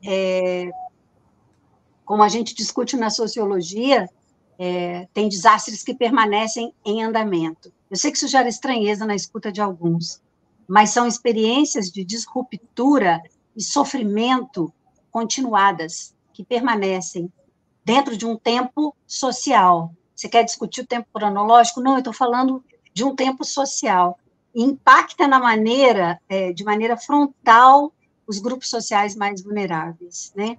como a gente discute na sociologia, tem desastres que permanecem em andamento. Eu sei que isso gera estranheza na escuta de alguns, mas são experiências de disruptura e sofrimento continuadas, que permanecem dentro de um tempo social. Você quer discutir o tempo cronológico? Não, eu estou falando de um tempo social. E impacta de maneira frontal, os grupos sociais mais vulneráveis, né?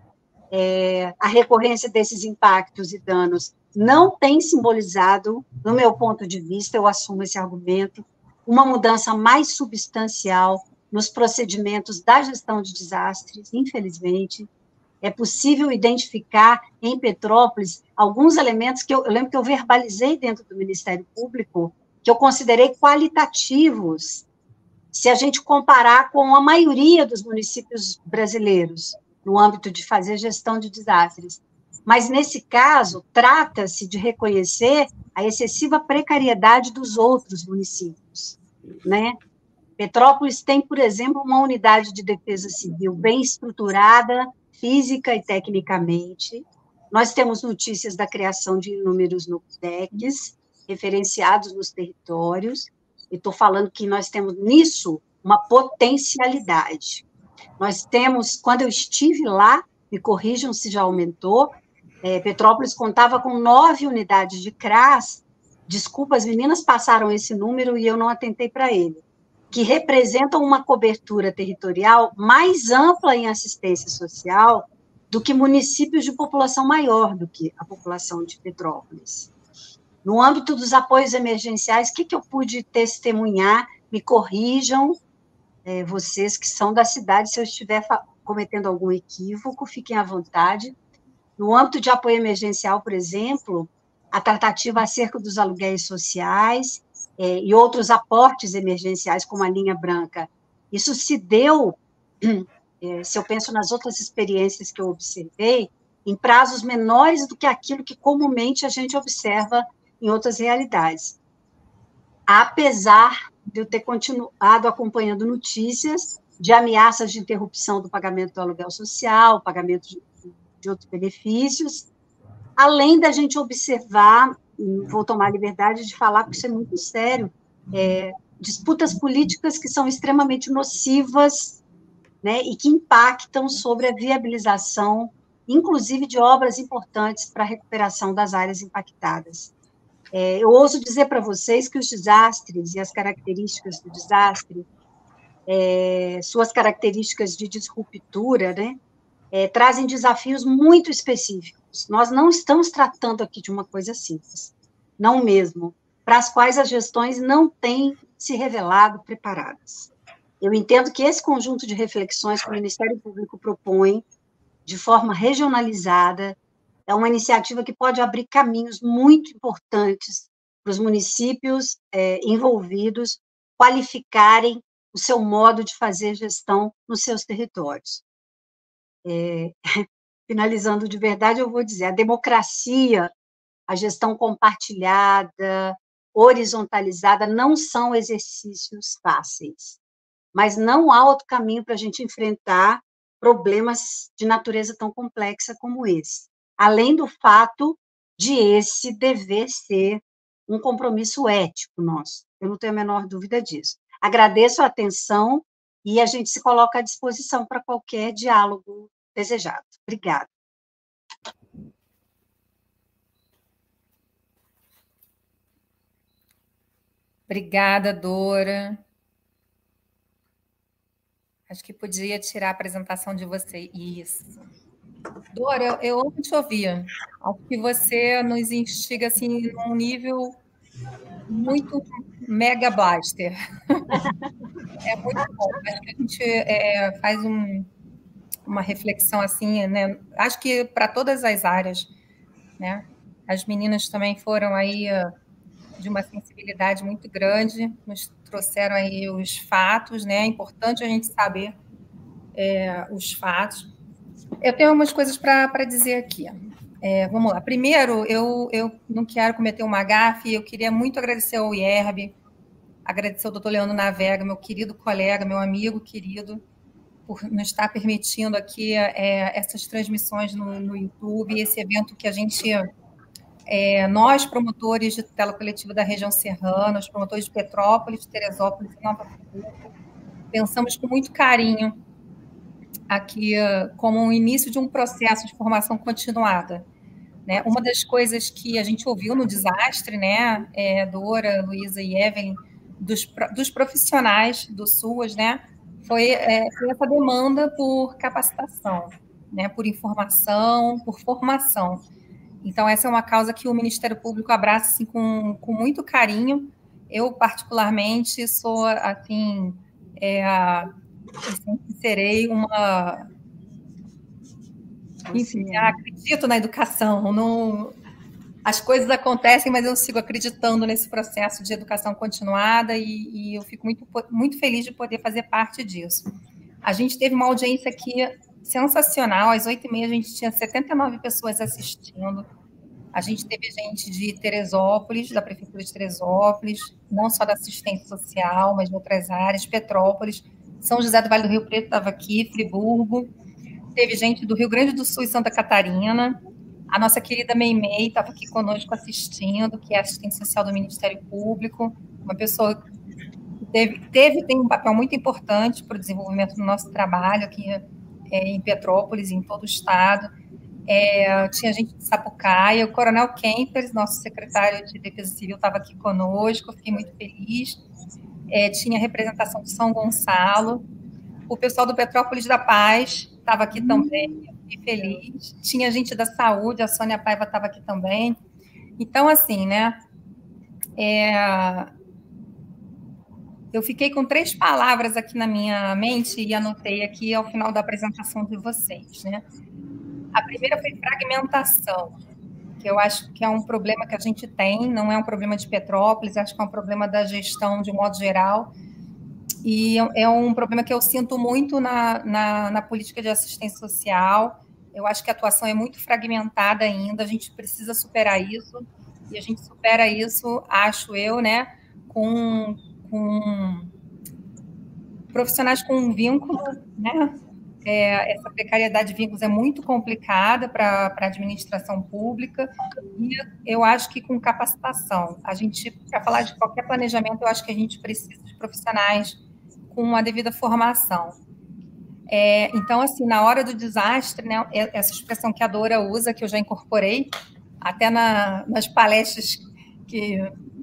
A recorrência desses impactos e danos não tem simbolizado, no meu ponto de vista, eu assumo esse argumento, uma mudança mais substancial nos procedimentos da gestão de desastres, infelizmente. É possível identificar em Petrópolis alguns elementos que eu lembro que eu verbalizei dentro do Ministério Público, que eu considerei qualitativos, se a gente comparar com a maioria dos municípios brasileiros, no âmbito de fazer gestão de desastres. Mas, nesse caso, trata-se de reconhecer a excessiva precariedade dos outros municípios, né? Petrópolis tem, por exemplo, uma unidade de defesa civil bem estruturada, física e tecnicamente. Nós temos notícias da criação de inúmeros NUPDECs, referenciados nos territórios, e estou falando que nós temos nisso uma potencialidade. Nós temos, quando eu estive lá, me corrijam se já aumentou, Petrópolis contava com 9 unidades de CRAS, desculpa, as meninas passaram esse número e eu não atentei para ele, que representam uma cobertura territorial mais ampla em assistência social do que municípios de população maior do que a população de Petrópolis. No âmbito dos apoios emergenciais, o que eu pude testemunhar? Me corrijam, vocês que são da cidade, se eu estiver cometendo algum equívoco, fiquem à vontade. No âmbito de apoio emergencial, por exemplo, a tratativa acerca dos aluguéis sociais e outros aportes emergenciais, como a linha branca, isso se deu, se eu penso nas outras experiências que eu observei, em prazos menores do que aquilo que comumente a gente observa em outras realidades. Apesar de eu ter continuado acompanhando notícias de ameaças de interrupção do pagamento do aluguel social, pagamento de outros benefícios, além da gente observar, vou tomar a liberdade de falar, porque isso é muito sério, disputas políticas que são extremamente nocivas, né, e que impactam sobre a viabilização, inclusive de obras importantes para a recuperação das áreas impactadas. Eu ouso dizer para vocês que os desastres e as características do desastre, suas características de disruptura, né, trazem desafios muito específicos. Nós não estamos tratando aqui de uma coisa simples, não mesmo, para as quais as gestões não têm se revelado preparadas. Eu entendo que esse conjunto de reflexões que o Ministério Público propõe, de forma regionalizada, é uma iniciativa que pode abrir caminhos muito importantes para os municípios envolvidos qualificarem o seu modo de fazer gestão nos seus territórios. Finalizando de verdade, eu vou dizer, a democracia, a gestão compartilhada, horizontalizada, não são exercícios fáceis, mas não há outro caminho para a gente enfrentar problemas de natureza tão complexa como esse, além do fato de esse dever ser um compromisso ético nosso, eu não tenho a menor dúvida disso. Agradeço a atenção e a gente se coloca à disposição para qualquer diálogo desejado. Obrigada. Obrigada, Dora. Acho que podia tirar a apresentação de você. Isso. Dora, eu amo te ouvir. Acho que você nos instiga assim, num nível muito mega blaster. É muito bom. Acho que a gente faz uma reflexão assim, né? Acho que para todas as áreas, né? As meninas também foram aí de uma sensibilidade muito grande, nos trouxeram aí os fatos, né? É importante a gente saber os fatos. Eu tenho algumas coisas para dizer aqui. Vamos lá. Primeiro, eu não quero cometer uma gafe, eu queria muito agradecer ao IERB, agradecer ao doutor Leandro Navega, meu querido colega, meu amigo querido, por nos estar permitindo aqui essas transmissões no YouTube, esse evento que a gente, nós, promotores de tutela coletiva da região serrana, os promotores de Petrópolis, Teresópolis e Nova Friburgo, pensamos com muito carinho aqui como um início de um processo de formação continuada. Né? Uma das coisas que a gente ouviu no desastre, né, Dora, Luísa e Evelyn, dos profissionais do SUAS, né, foi essa demanda por capacitação, né, por informação, por formação. Então, essa é uma causa que o Ministério Público abraça assim, com muito carinho. Eu, particularmente, sou, assim, sempre serei uma... Enfim, acredito na educação. Não... As coisas acontecem, mas eu sigo acreditando nesse processo de educação continuada e eu fico muito, muito feliz de poder fazer parte disso. A gente teve uma audiência aqui sensacional. Às 8h30 a gente tinha 79 pessoas assistindo. A gente teve gente de Teresópolis, da Prefeitura de Teresópolis, não só da assistência social, mas de outras áreas, Petrópolis, São José do Vale do Rio Preto estava aqui, Friburgo, teve gente do Rio Grande do Sul e Santa Catarina, a nossa querida Meimei estava aqui conosco assistindo, que é assistente social do Ministério Público, uma pessoa que tem um papel muito importante para o desenvolvimento do nosso trabalho aqui em Petrópolis, em todo o estado. Tinha gente de Sapucaia, o Coronel Kempers, nosso secretário de Defesa Civil, estava aqui conosco, eu fiquei muito feliz. Tinha representação de São Gonçalo, o pessoal do Petrópolis da Paz estava aqui também, eu fiquei feliz. Tinha gente da saúde, a Sônia Paiva estava aqui também. Então, assim, né? Eu fiquei com 3 palavras aqui na minha mente e anotei aqui ao final da apresentação de vocês, né? A primeira foi fragmentação, que eu acho que é um problema que a gente tem, não é um problema de Petrópolis, acho que é um problema da gestão de um modo geral, e é um problema que eu sinto muito na política de assistência social. Eu acho que a atuação é muito fragmentada ainda, a gente precisa superar isso, e a gente supera isso, acho eu, né, com profissionais com um vínculo, né, essa precariedade de vínculos é muito complicada para a administração pública, e eu acho que com capacitação, para falar de qualquer planejamento, eu acho que a gente precisa de profissionais com uma devida formação. Então, assim, na hora do desastre, né, essa expressão que a Dora usa, que eu já incorporei, até nas palestras que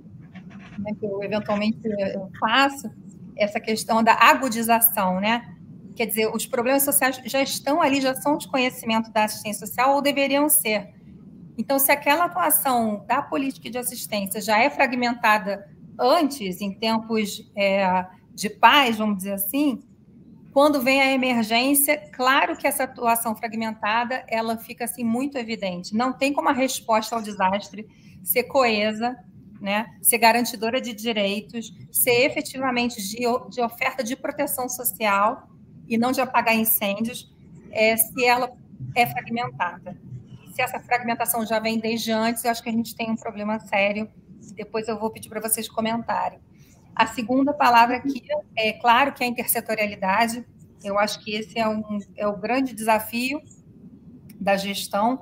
eu eventualmente eu faço, essa questão da agudização, né? Quer dizer, os problemas sociais já estão ali, já são de conhecimento da assistência social, ou deveriam ser. Então, se aquela atuação da política de assistência já é fragmentada antes, em tempos de paz, vamos dizer assim, quando vem a emergência, claro que essa atuação fragmentada, ela fica assim muito evidente. Não tem como a resposta ao desastre ser coesa, né? Ser garantidora de direitos, ser efetivamente de oferta de proteção social e não de apagar incêndios, se ela é fragmentada. Se essa fragmentação já vem desde antes, eu acho que a gente tem um problema sério. Depois eu vou pedir para vocês comentarem. A segunda palavra aqui é claro que é a intersetorialidade. Eu acho que esse é o grande desafio da gestão.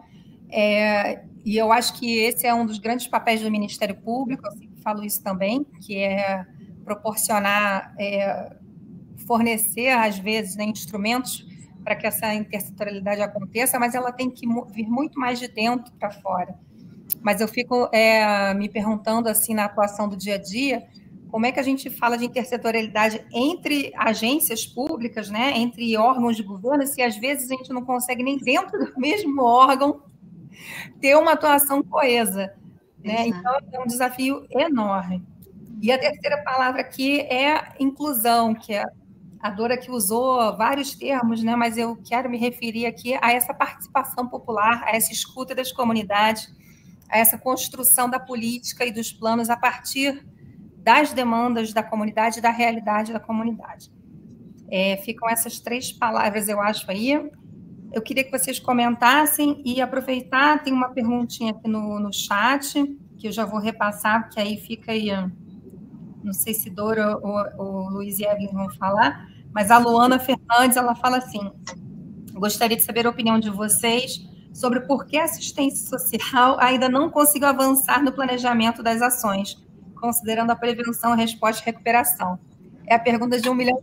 E eu acho que esse é um dos grandes papéis do Ministério Público, eu sempre falo isso também, que é proporcionar, fornecer, às vezes, né, instrumentos para que essa intersetorialidade aconteça, mas ela tem que vir muito mais de dentro para fora. Mas eu fico me perguntando, assim, na atuação do dia a dia, como é que a gente fala de intersetorialidade entre agências públicas, né, entre órgãos de governo, se às vezes a gente não consegue nem dentro do mesmo órgão ter uma atuação coesa, né? Então, é um desafio enorme. E a terceira palavra aqui é inclusão, que é a Dora que usou vários termos, né? Mas eu quero me referir aqui a essa participação popular, a essa escuta das comunidades, a essa construção da política e dos planos a partir das demandas da comunidade e da realidade da comunidade. Ficam essas três palavras, eu acho, aí. Eu queria que vocês comentassem e aproveitar, tem uma perguntinha aqui no chat, que eu já vou repassar, porque aí fica aí, não sei se Dora ou Luiz e Evelyn vão falar, mas a Luana Fernandes, ela fala assim, gostaria de saber a opinião de vocês sobre por que a assistência social ainda não conseguiu avançar no planejamento das ações, considerando a prevenção, resposta e recuperação. É a pergunta de $1 milhão.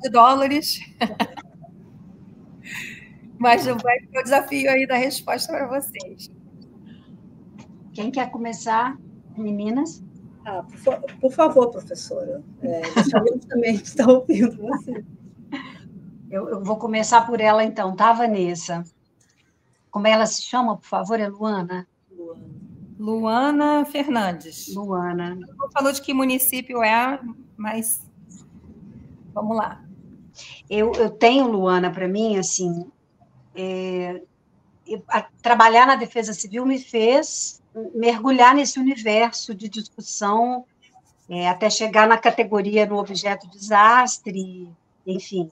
Mas vai ter o desafio aí da resposta para vocês. Quem quer começar, meninas? Por favor, professora. Gostaríamos também de estar ouvindo você. Eu vou começar por ela, então, tá, Vanessa? Como ela se chama, por favor? É Luana? Luana Fernandes. Luana. Não falou de que município é, mas vamos lá. Eu tenho, Luana, para mim, assim, trabalhar na Defesa Civil me fez mergulhar nesse universo de discussão até chegar na categoria no objeto desastre, enfim.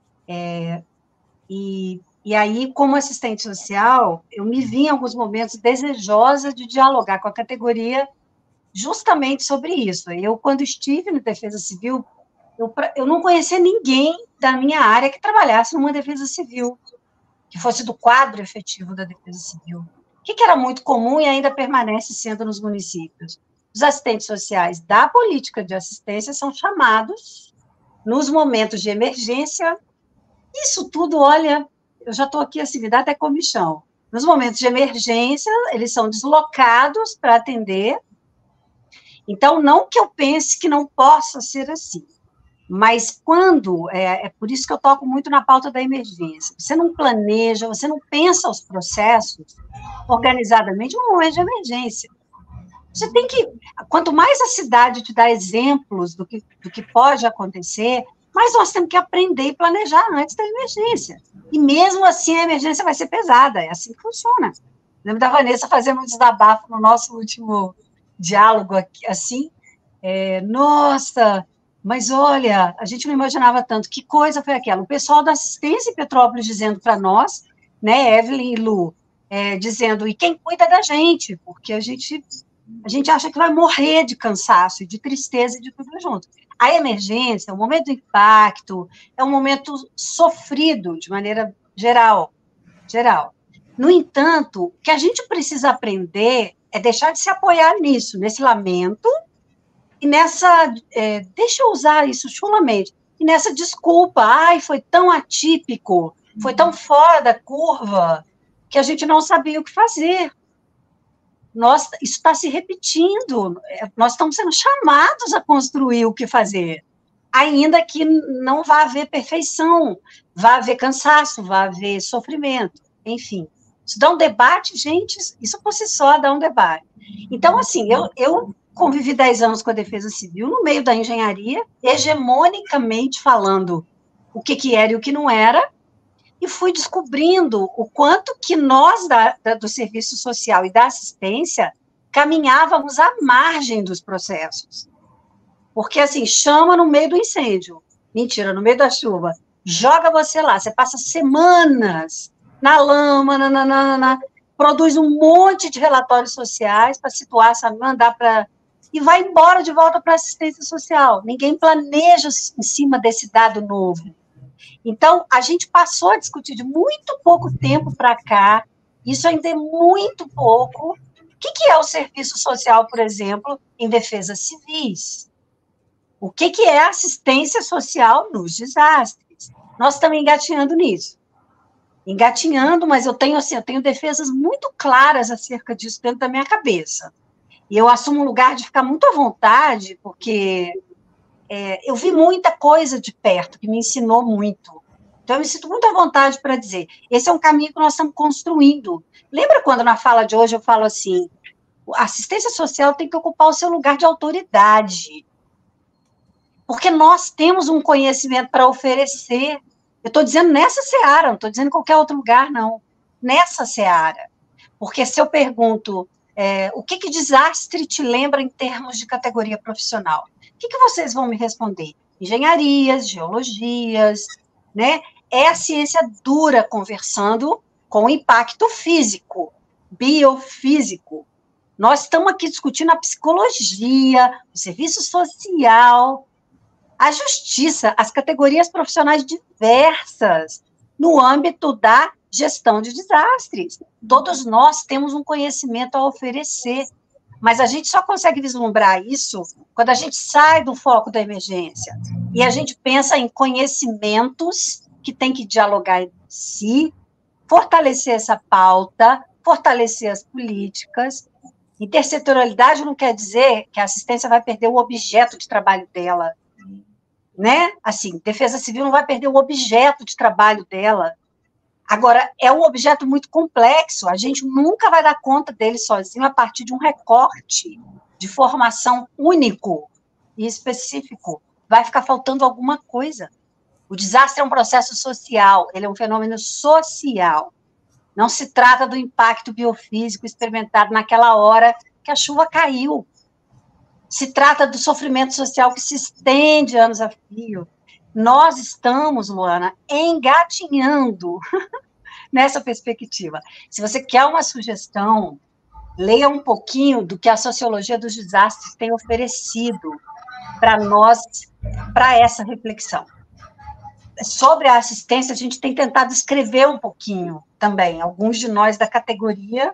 E aí, como assistente social, eu me vi em alguns momentos desejosa de dialogar com a categoria justamente sobre isso. Eu, quando estive na Defesa Civil, eu não conhecia ninguém da minha área que trabalhasse numa Defesa Civil, que fosse do quadro efetivo da Defesa Civil. O que era muito comum e ainda permanece sendo nos municípios? Os assistentes sociais da política de assistência são chamados nos momentos de emergência. Isso tudo, olha, eu já estou aqui, assim, me dá até comichão. Nos momentos de emergência, eles são deslocados para atender. Então, não que eu pense que não possa ser assim, mas quando, é por isso que eu toco muito na pauta da emergência, você não planeja, você não pensa os processos organizadamente no momento de emergência. Você tem que, quanto mais a cidade te dá exemplos do que pode acontecer, mais nós temos que aprender e planejar antes da emergência. E mesmo assim a emergência vai ser pesada, é assim que funciona. Lembro da Vanessa fazendo um desabafo no nosso último diálogo aqui, assim, nossa, mas olha, a gente não imaginava tanto, que coisa foi aquela? O pessoal da assistência em Petrópolis dizendo para nós, né, Evelyn e Lu, dizendo, e quem cuida da gente? Porque a gente acha que vai morrer de cansaço, de tristeza e de tudo junto. A emergência, o momento do impacto, é um momento sofrido de maneira geral. No entanto, o que a gente precisa aprender é deixar de se apoiar nisso, nesse lamento, e nessa, deixa eu usar isso chulamente, e nessa desculpa, ai, foi tão atípico, foi tão fora da curva, que a gente não sabia o que fazer. Isso está se repetindo, nós estamos sendo chamados a construir o que fazer, ainda que não vá haver perfeição, vá haver cansaço, vá haver sofrimento, enfim. Isso dá um debate, gente, isso por si só dá um debate. Então, assim, eu convivi 10 anos com a Defesa Civil, no meio da engenharia, hegemonicamente falando o que era e o que não era, e fui descobrindo o quanto que nós, do serviço social e da assistência, caminhávamos à margem dos processos. Porque, assim, chama no meio do incêndio, mentira, no meio da chuva, joga você lá, você passa semanas na lama, produz um monte de relatórios sociais para situar, sabe, mandar para... e vai embora de volta para a assistência social. Ninguém planeja em cima desse dado novo. Então, a gente passou a discutir de muito pouco tempo para cá, isso ainda é muito pouco. O que é o serviço social, por exemplo, em defesas civis? O que é assistência social nos desastres? Nós estamos engatinhando nisso. Engatinhando, mas eu tenho defesas muito claras acerca disso dentro da minha cabeça. E eu assumo um lugar de ficar muito à vontade, porque eu vi muita coisa de perto, que me ensinou muito. Então, eu me sinto muito à vontade para dizer, esse é um caminho que nós estamos construindo. Lembra quando na fala de hoje eu falo assim, a assistência social tem que ocupar o seu lugar de autoridade, porque nós temos um conhecimento para oferecer. Eu estou dizendo nessa seara, não estou dizendo em qualquer outro lugar, não. Nessa seara. Porque se eu pergunto, o que desastre te lembra em termos de categoria profissional? O que vocês vão me responder? Engenharias, geologias, né? É a ciência dura conversando com o impacto físico, biofísico. Nós estamos aqui discutindo a psicologia, o serviço social, a justiça, as categorias profissionais diversas no âmbito da gestão de desastres. Todos nós temos um conhecimento a oferecer, mas a gente só consegue vislumbrar isso quando a gente sai do foco da emergência e a gente pensa em conhecimentos que tem que dialogar entre si, fortalecer essa pauta, fortalecer as políticas. Intersetorialidade não quer dizer que a assistência vai perder o objeto de trabalho dela, né? Assim, defesa civil não vai perder o objeto de trabalho dela. Agora, é um objeto muito complexo, a gente nunca vai dar conta dele sozinho a partir de um recorte de formação único e específico. Vai ficar faltando alguma coisa. O desastre é um processo social, ele é um fenômeno social. Não se trata do impacto biofísico experimentado naquela hora que a chuva caiu. Se trata do sofrimento social que se estende anos a fio. Nós estamos, Luana, engatinhando nessa perspectiva. Se você quer uma sugestão, leia um pouquinho do que a sociologia dos desastres tem oferecido para nós, para essa reflexão. Sobre a assistência, a gente tem tentado escrever um pouquinho também. Alguns de nós da categoria...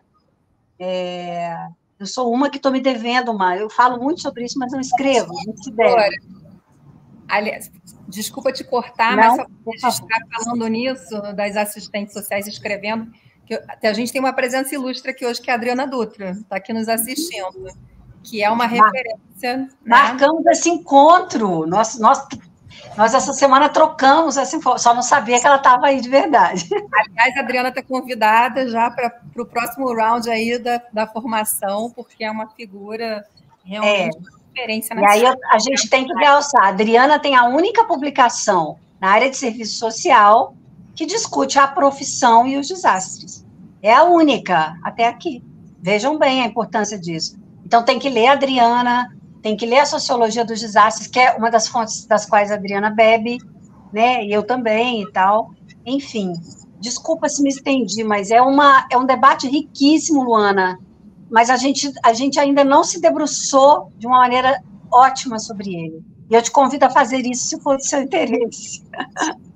Eu sou uma que estou me devendo, eu falo muito sobre isso, mas não escrevo, não se deve. Aliás, desculpa te cortar, não, mas a gente está falando nisso, das assistentes sociais escrevendo, que a gente tem uma presença ilustre aqui hoje, que é a Adriana Dutra, está aqui nos assistindo, que é uma referência... Marcamos esse encontro, nós essa semana trocamos essa informação, só não sabia que ela estava aí de verdade. Aliás, a Adriana está convidada já para o próximo round aí da formação, porque é uma figura realmente de referência. E aí a gente tem que realçar, a Adriana tem a única publicação na área de serviço social que discute a profissão e os desastres. É a única, até aqui. Vejam bem a importância disso. Então, tem que ler a Adriana... Tem que ler a Sociologia dos Desastres, que é uma das fontes das quais a Adriana bebe, né? E eu também e tal. Enfim, desculpa se me estendi, mas é um debate riquíssimo, Luana, mas a gente ainda não se debruçou de uma maneira ótima sobre ele. E eu te convido a fazer isso se for do seu interesse.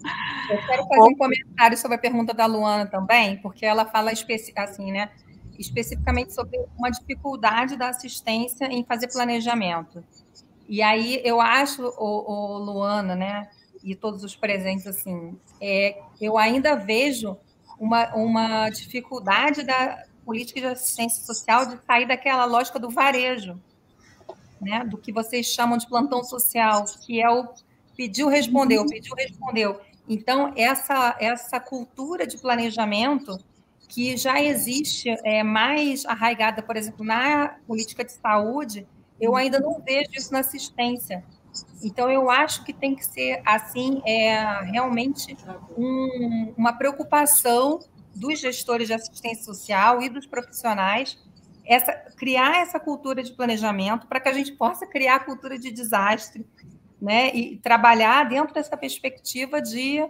Eu quero fazer um comentário sobre a pergunta da Luana também, porque ela fala assim, né, especificamente sobre uma dificuldade da assistência em fazer planejamento. E aí eu acho, Luana, né, e todos os presentes, assim, eu ainda vejo uma dificuldade da política de assistência social de sair daquela lógica do varejo, né, do que vocês chamam de plantão social, que é o pediu, respondeu. Então, essa cultura de planejamento que já existe mais arraigada, por exemplo, na política de saúde, eu ainda não vejo isso na assistência. Então, eu acho que tem que ser, assim, realmente uma preocupação dos gestores de assistência social e dos profissionais, criar essa cultura de planejamento para que a gente possa criar a cultura de desastre, né, e trabalhar dentro dessa perspectiva de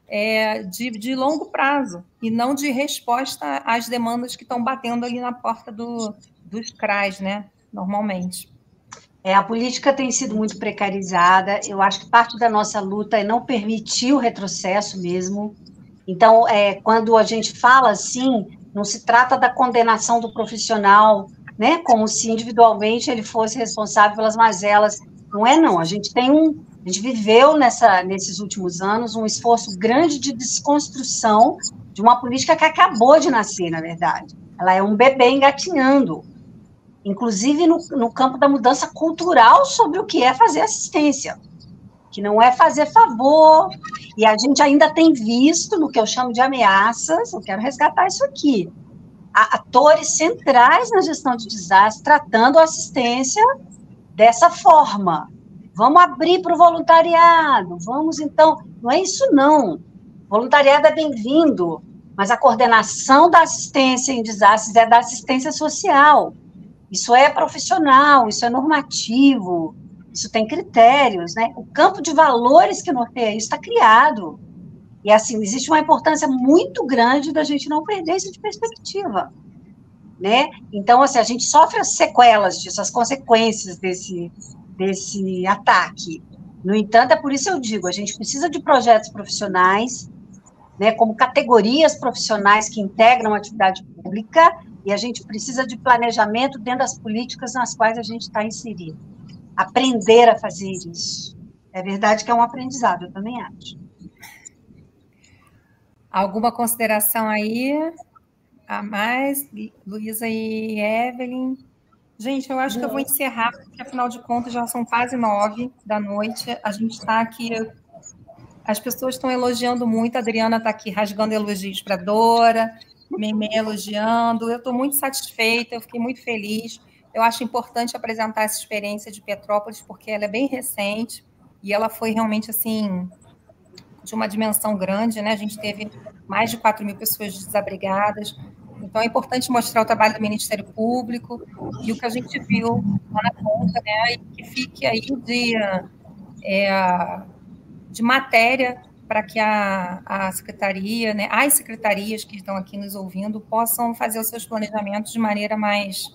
longo prazo, e não de resposta às demandas que estão batendo ali na porta dos CRAs, né, normalmente. A política tem sido muito precarizada, eu acho que parte da nossa luta é não permitir o retrocesso mesmo. Então, quando a gente fala assim, não se trata da condenação do profissional, né, como se individualmente ele fosse responsável pelas mazelas. Não. A gente viveu nesses últimos anos um esforço grande de desconstrução de uma política que acabou de nascer, na verdade. Ela é um bebê engatinhando, inclusive no campo da mudança cultural sobre o que é fazer assistência, que não é fazer favor, e a gente ainda tem visto, no que eu chamo de ameaças, eu quero resgatar isso aqui, atores centrais na gestão de desastre tratando a assistência dessa forma. Vamos abrir para o voluntariado, vamos então, não é isso não, voluntariado é bem-vindo, mas a coordenação da assistência em desastres é da assistência social, isso é profissional, isso é normativo, isso tem critérios, né? O campo de valores que norteia isso está criado, e assim, existe uma importância muito grande da gente não perder isso de perspectiva, né? Então, assim, a gente sofre as sequelas disso, as consequências desse ataque. No entanto, é por isso eu digo, a gente precisa de projetos profissionais, né, como categorias profissionais que integram a atividade pública, e a gente precisa de planejamento dentro das políticas nas quais a gente está inserido. Aprender a fazer isso. É verdade que é um aprendizado, eu também acho. Alguma consideração aí a mais, Luísa e Evelyn? Gente, eu acho que eu vou encerrar, porque, afinal de contas, já são quase 9 da noite. A gente está aqui, as pessoas estão elogiando muito, a Adriana está aqui rasgando elogios para a Dora, Memê elogiando. Eu estou muito satisfeita, eu fiquei muito feliz. Eu acho importante apresentar essa experiência de Petrópolis, porque ela é bem recente, e ela foi realmente, assim, de uma dimensão grande, né? A gente teve mais de 4.000 pessoas desabrigadas. Então, é importante mostrar o trabalho do Ministério Público e o que a gente viu lá na ponta, né? E que fique aí de matéria para que a secretaria, né, as secretarias que estão aqui nos ouvindo possam fazer os seus planejamentos de maneira mais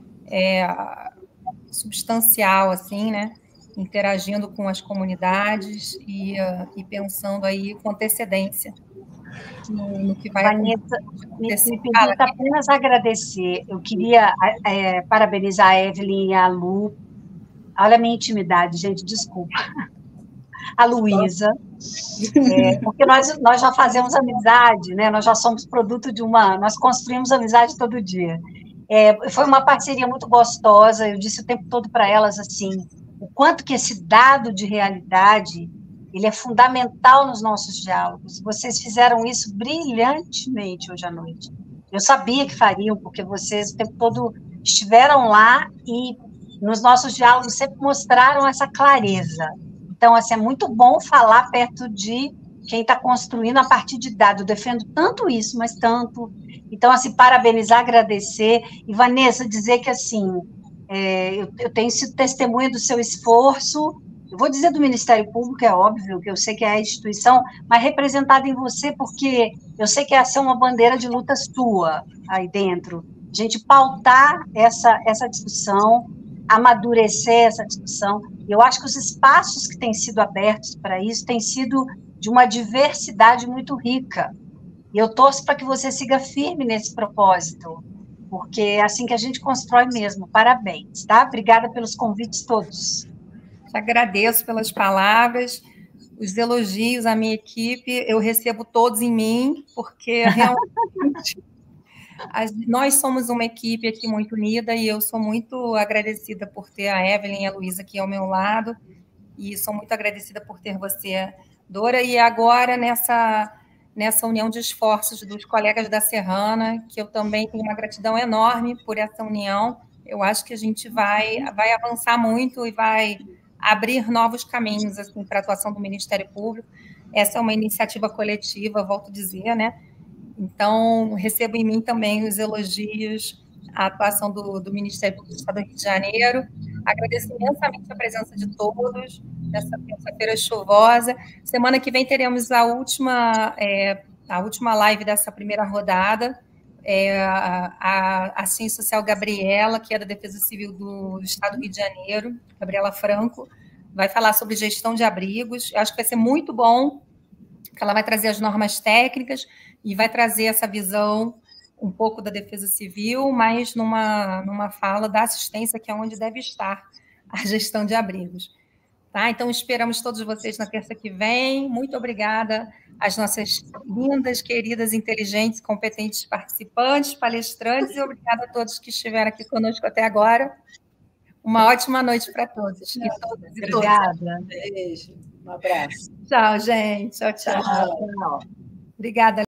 substancial, assim, né? Interagindo com as comunidades e pensando aí com antecedência no que vai acontecer. Me permita apenas agradecer. Eu queria parabenizar a Evelyn e a Lu. Olha a minha intimidade, gente, desculpa. A Luísa, porque nós já fazemos amizade, né? Nós já somos produto nós construímos amizade todo dia. Foi uma parceria muito gostosa, eu disse o tempo todo para elas, assim, o quanto que esse dado de realidade, ele é fundamental nos nossos diálogos. Vocês fizeram isso brilhantemente hoje à noite. Eu sabia que fariam, porque vocês o tempo todo estiveram lá e nos nossos diálogos sempre mostraram essa clareza. Então, assim, é muito bom falar perto de quem está construindo a partir de dados. Eu defendo tanto isso, mas tanto. Então, assim, parabenizar, agradecer. E, Vanessa, dizer que, assim, eu tenho sido testemunha do seu esforço. Eu vou dizer do Ministério Público, é óbvio, que eu sei que é a instituição, mas representada em você, porque eu sei que essa é uma bandeira de luta sua aí dentro. A gente pautar essa discussão, amadurecer essa discussão. Eu acho que os espaços que têm sido abertos para isso têm sido de uma diversidade muito rica. E eu torço para que você siga firme nesse propósito, porque é assim que a gente constrói mesmo. Parabéns, tá? Obrigada pelos convites todos. Te agradeço pelas palavras, os elogios à minha equipe, eu recebo todos em mim, porque realmente nós somos uma equipe aqui muito unida e eu sou muito agradecida por ter a Evelyn e a Luísa aqui ao meu lado e sou muito agradecida por ter você, Dora, e agora nessa união de esforços dos colegas da Serrana, que eu também tenho uma gratidão enorme por essa união. Eu acho que a gente vai avançar muito e vai abrir novos caminhos assim, para a atuação do Ministério Público. Essa é uma iniciativa coletiva, volto a dizer, né? Então, recebo em mim também os elogios à atuação do Ministério Público do Estado do Rio de Janeiro. Agradeço imensamente a presença de todos nessa terça-feira chuvosa. Semana que vem teremos a última live dessa primeira rodada. A assistente social Gabriela, que é da Defesa Civil do Estado do Rio de Janeiro, Gabriela Franco, vai falar sobre gestão de abrigos. Eu acho que vai ser muito bom, porque ela vai trazer as normas técnicas e vai trazer essa visão um pouco da Defesa Civil, mas numa fala da assistência, que é onde deve estar a gestão de abrigos. Tá? Então, esperamos todos vocês na terça que vem. Muito obrigada às nossas lindas, queridas, inteligentes, competentes participantes, palestrantes, e obrigada a todos que estiveram aqui conosco até agora. Uma ótima noite para todos. Obrigada. Beijo. Um abraço. Tchau, gente. Tchau. Tchau. Obrigada.